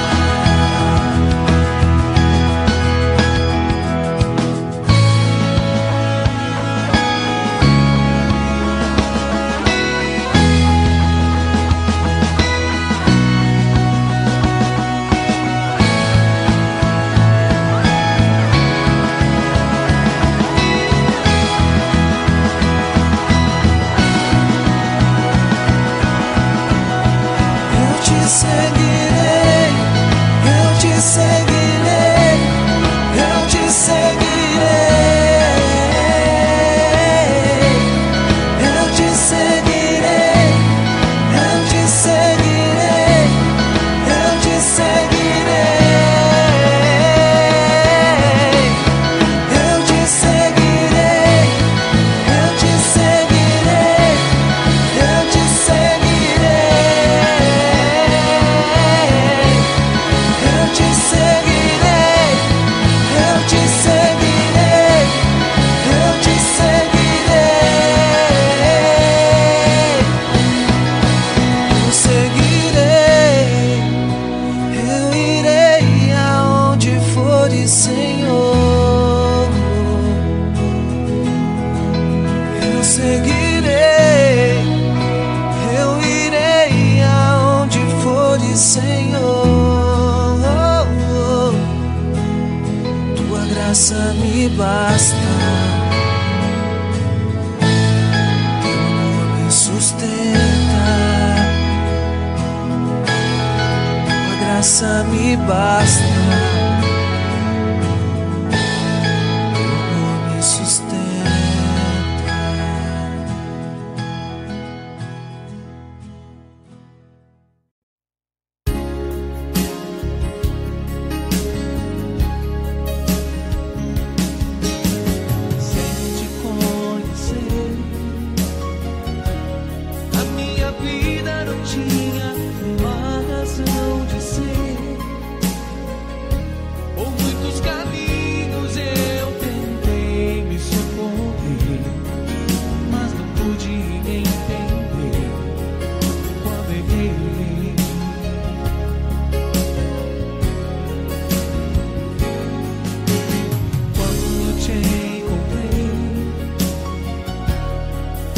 Me basta, teu amor me sustenta. Tua graça me basta, teu amor me sustenta. Tinha uma razão de ser.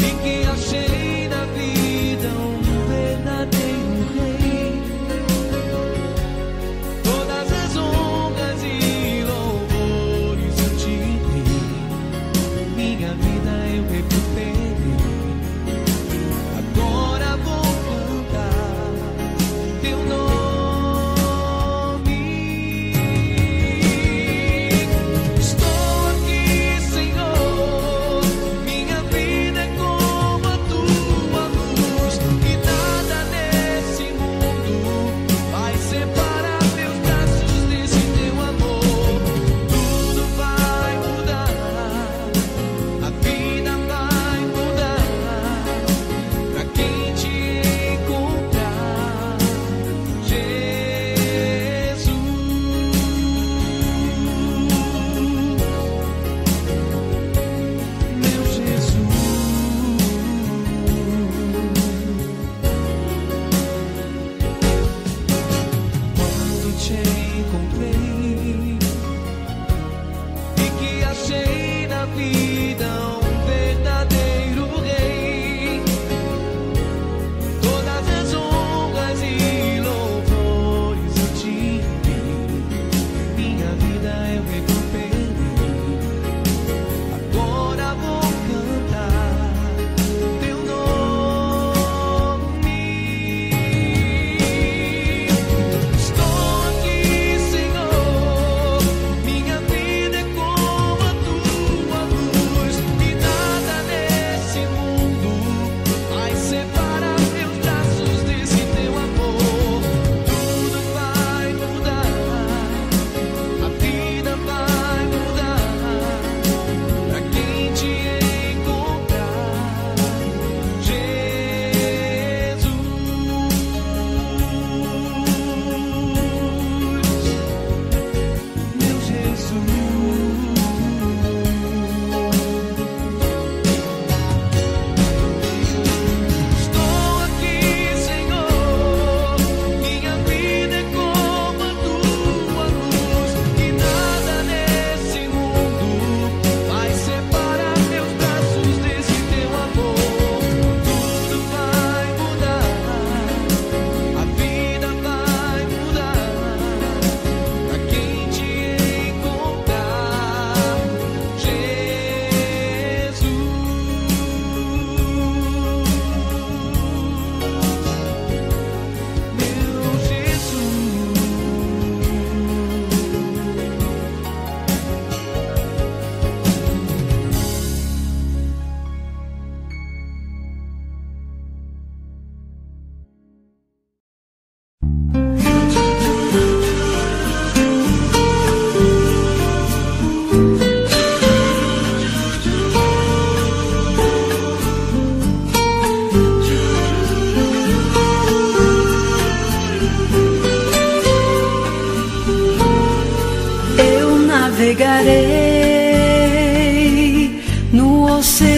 navegarei no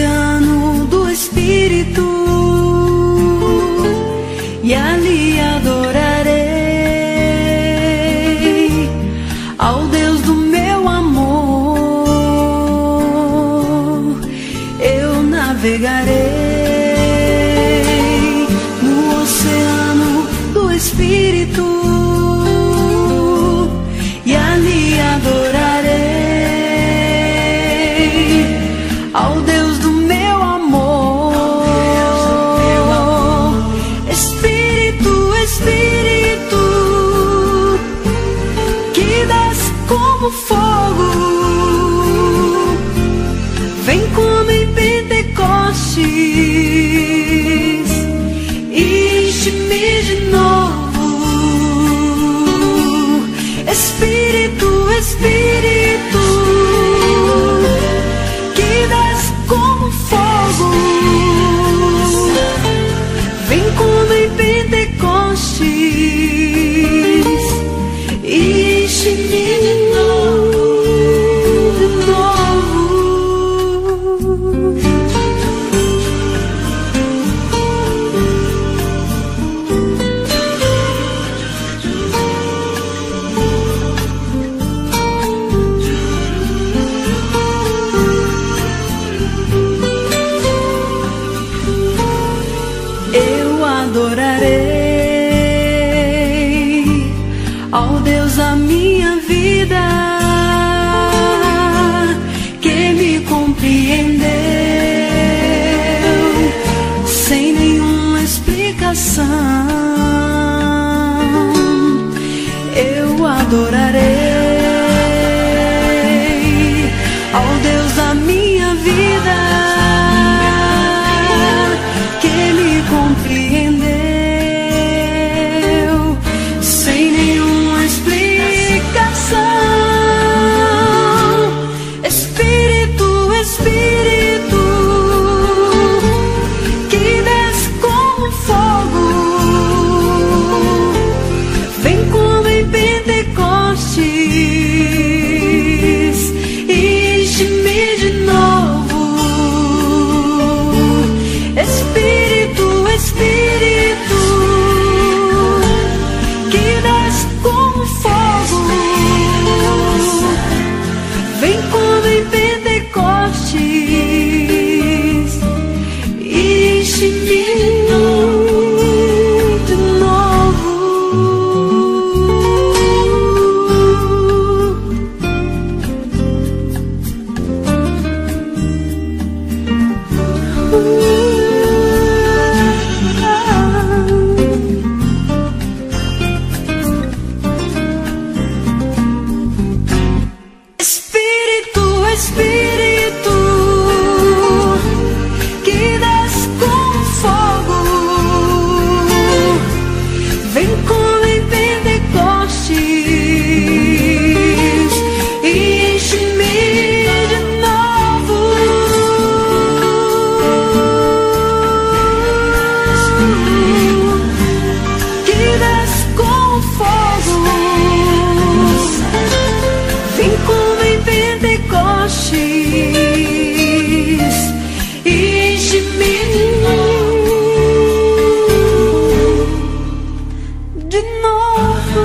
oceano do Espírito e ali adorarei ao Deus do meu amor. Eu navegarei no oceano do Espírito e ali adorarei ao Deus do meu amor. Espírito, Espírito, que desce como fogo, vem como em Pentecostes, enche-me de novo. vida que me compreendeu sem nenhuma explicação. Eu adorarei ao Deus da minha vida que me compreendeu sem nenhuma explicação. Espírito, Espírito, que desce como fogo, vem como em Pentecostes, enche-me de novo. Espírito, Espírito, que desce como fogo, vem como em Pentecostes, enche-me de novo. Espírito, Espírito, que desce como fogo, vem como em Pentecostes, enche-me de novo. Que desce como fogo, vem como em Pentecostes, enche-me de novo.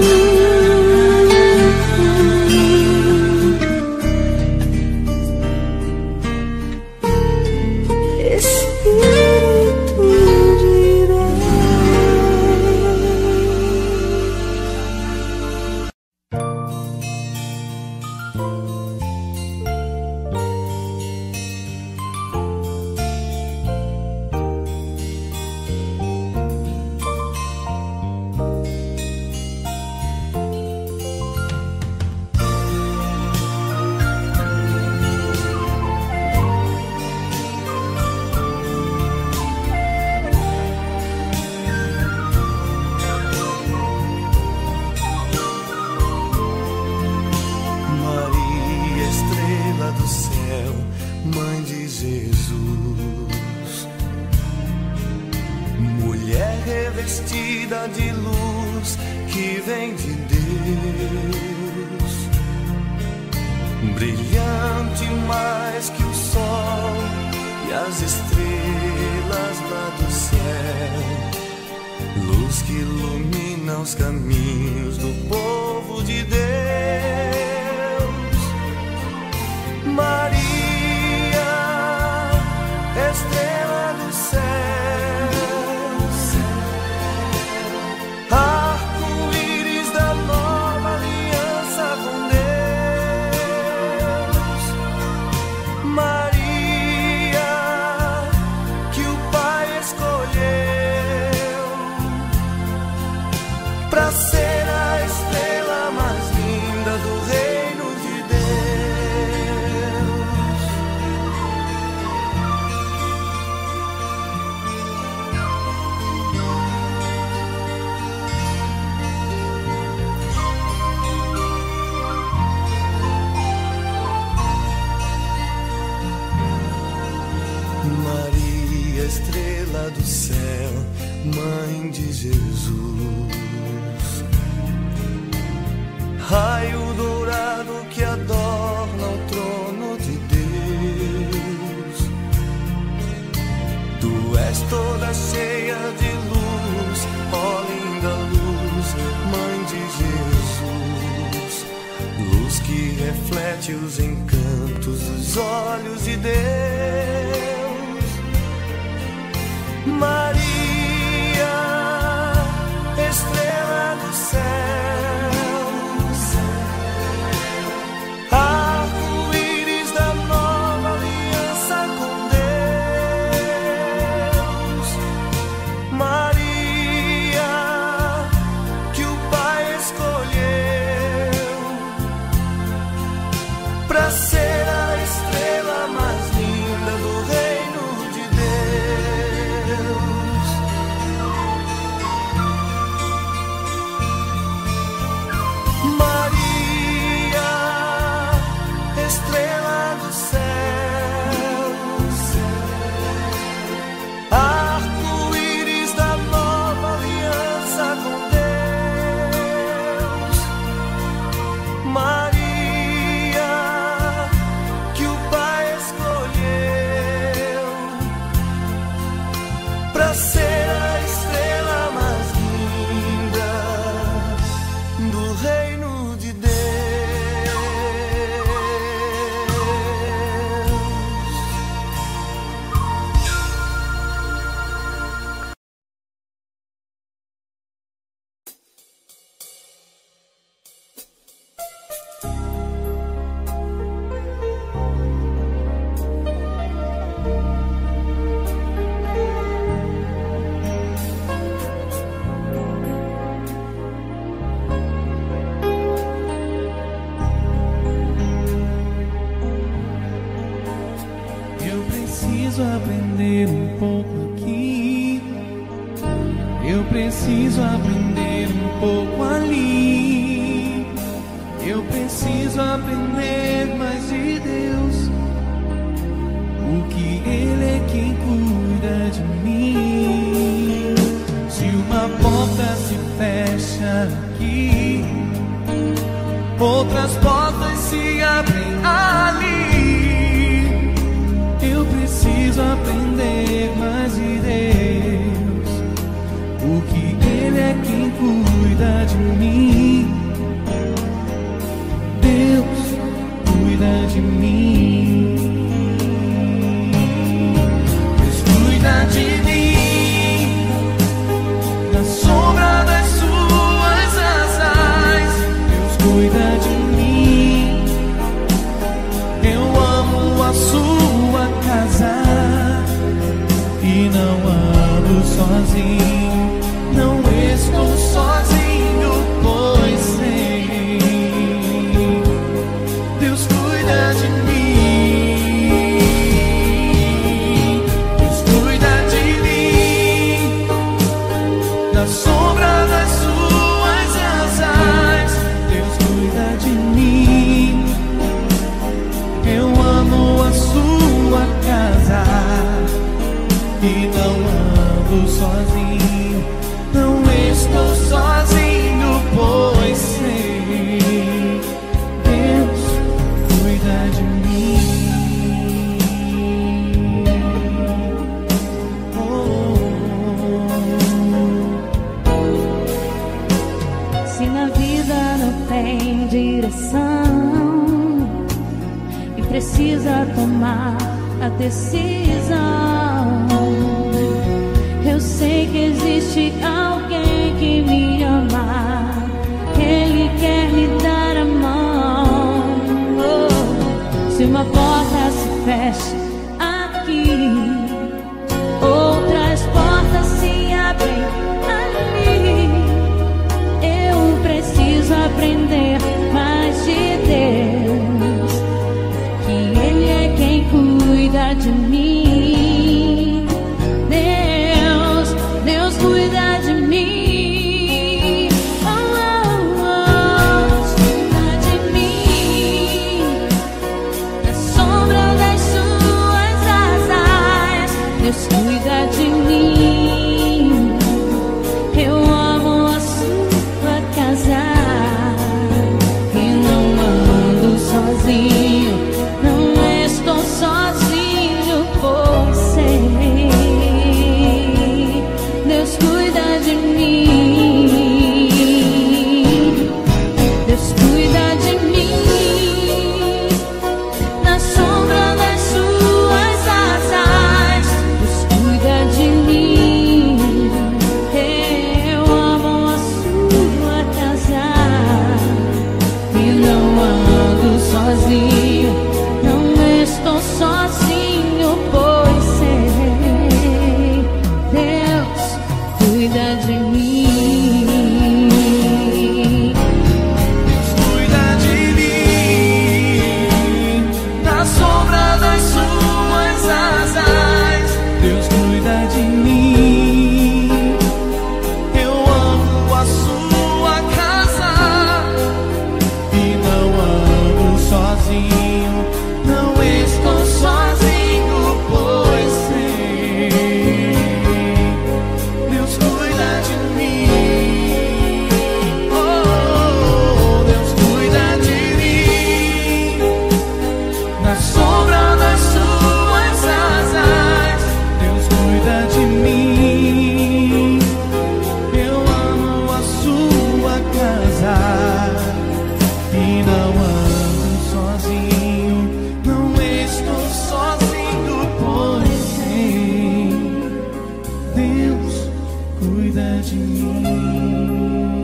Espírito de Deus. Maria, estrela do céu, mãe de Jesus, mulher revestida de luz que vem de Deus, brilhante mais que o sol e as estrelas lá do céu, luz que ilumina os caminhos do povo de Deus. Maria, estrela do céu, arco-íris da nova aliança com Deus. Maria, que o Pai escolheu pra ser a estrela mais linda do reino de Deus. Maria, estrela do céu, mãe de Jesus, raio dourado que adorna o trono de Deus. Tu és toda cheia de luz, ó linda luz, mãe de Jesus, luz que reflete os encantos dos olhos de Deus. Maria, estrela do céu, ser a estrela mais linda do reino de Deus. Aprender um pouco aqui, eu preciso aprender um pouco ali, eu preciso aprender mais de Deus, porque Ele é quem cuida de mim. Se uma porta se fecha aqui, outras portas se abrem ali. Eu preciso aprender mais de Deus, porque Ele é quem cuida de mim. Deus cuida de mim. Deus cuida de mim, na sombra das suas asas. Deus cuida de mim. Eu amo a sua casa e não ando sozinho, não estou sozinho, pois sei, Deus cuida de mim, Deus cuida de mim, na sombra das suas asas. Deus cuida de mim, eu amo a sua casa e não ando sozinho, não estou sozinho, pois sei, Deus cuida de mim. Se na vida não tem direção e precisa tomar a decisão, eu sei que existe alguém que me ama, Ele quer me dar a mão. Se uma porta se fecha aqui, outras portas se abrem ali. Eu preciso aprender mais de Deus, que Ele é quem cuida de mim. Deus cuida de mim. Oh, oh, oh. Deus cuida de mim, na sombra das suas asas. Deus cuida de mim. Eu amo a sua casa e não ando sozinho, não estou sozinho, pois sei, Deus cuida de mim, Deus cuida de mim, na sombra das suas asas. Deus cuida de mim. de mim.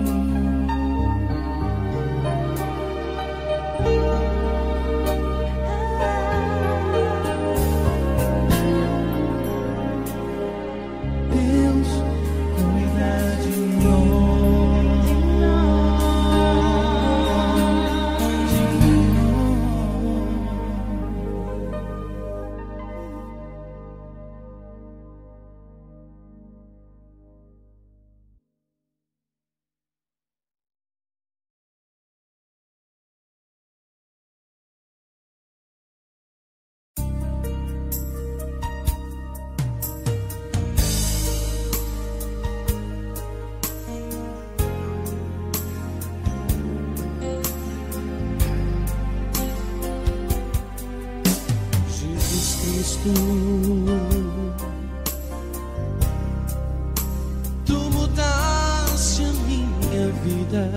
Tu mudaste a minha vida,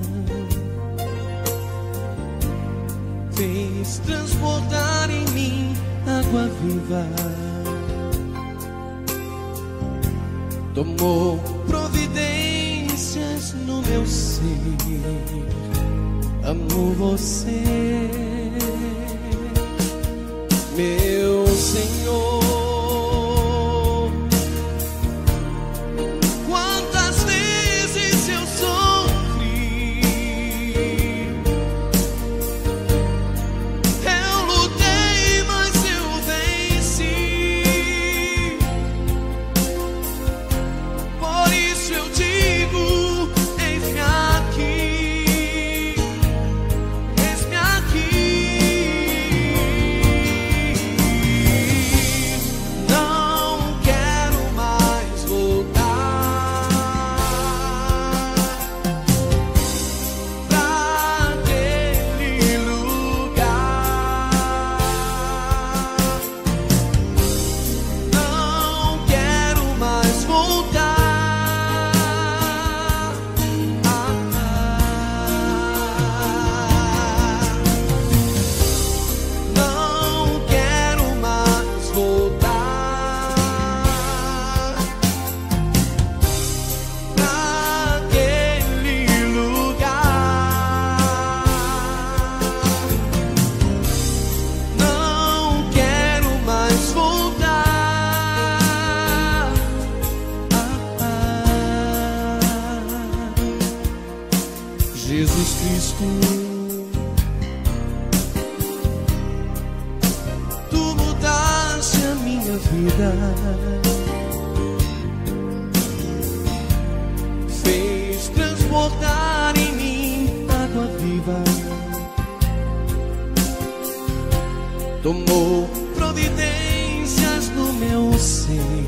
fez transbordar em mim água viva, tomou providências no meu ser. Amo você, meu Senhor. Quantas vezes eu sofri, eu lutei, mas eu venci. Por isso eu digo: eis-me aqui, eis-me aqui. Jesus Cristo, tu mudaste a minha vida, fez transbordar em mim água viva, tomou providências no meu ser.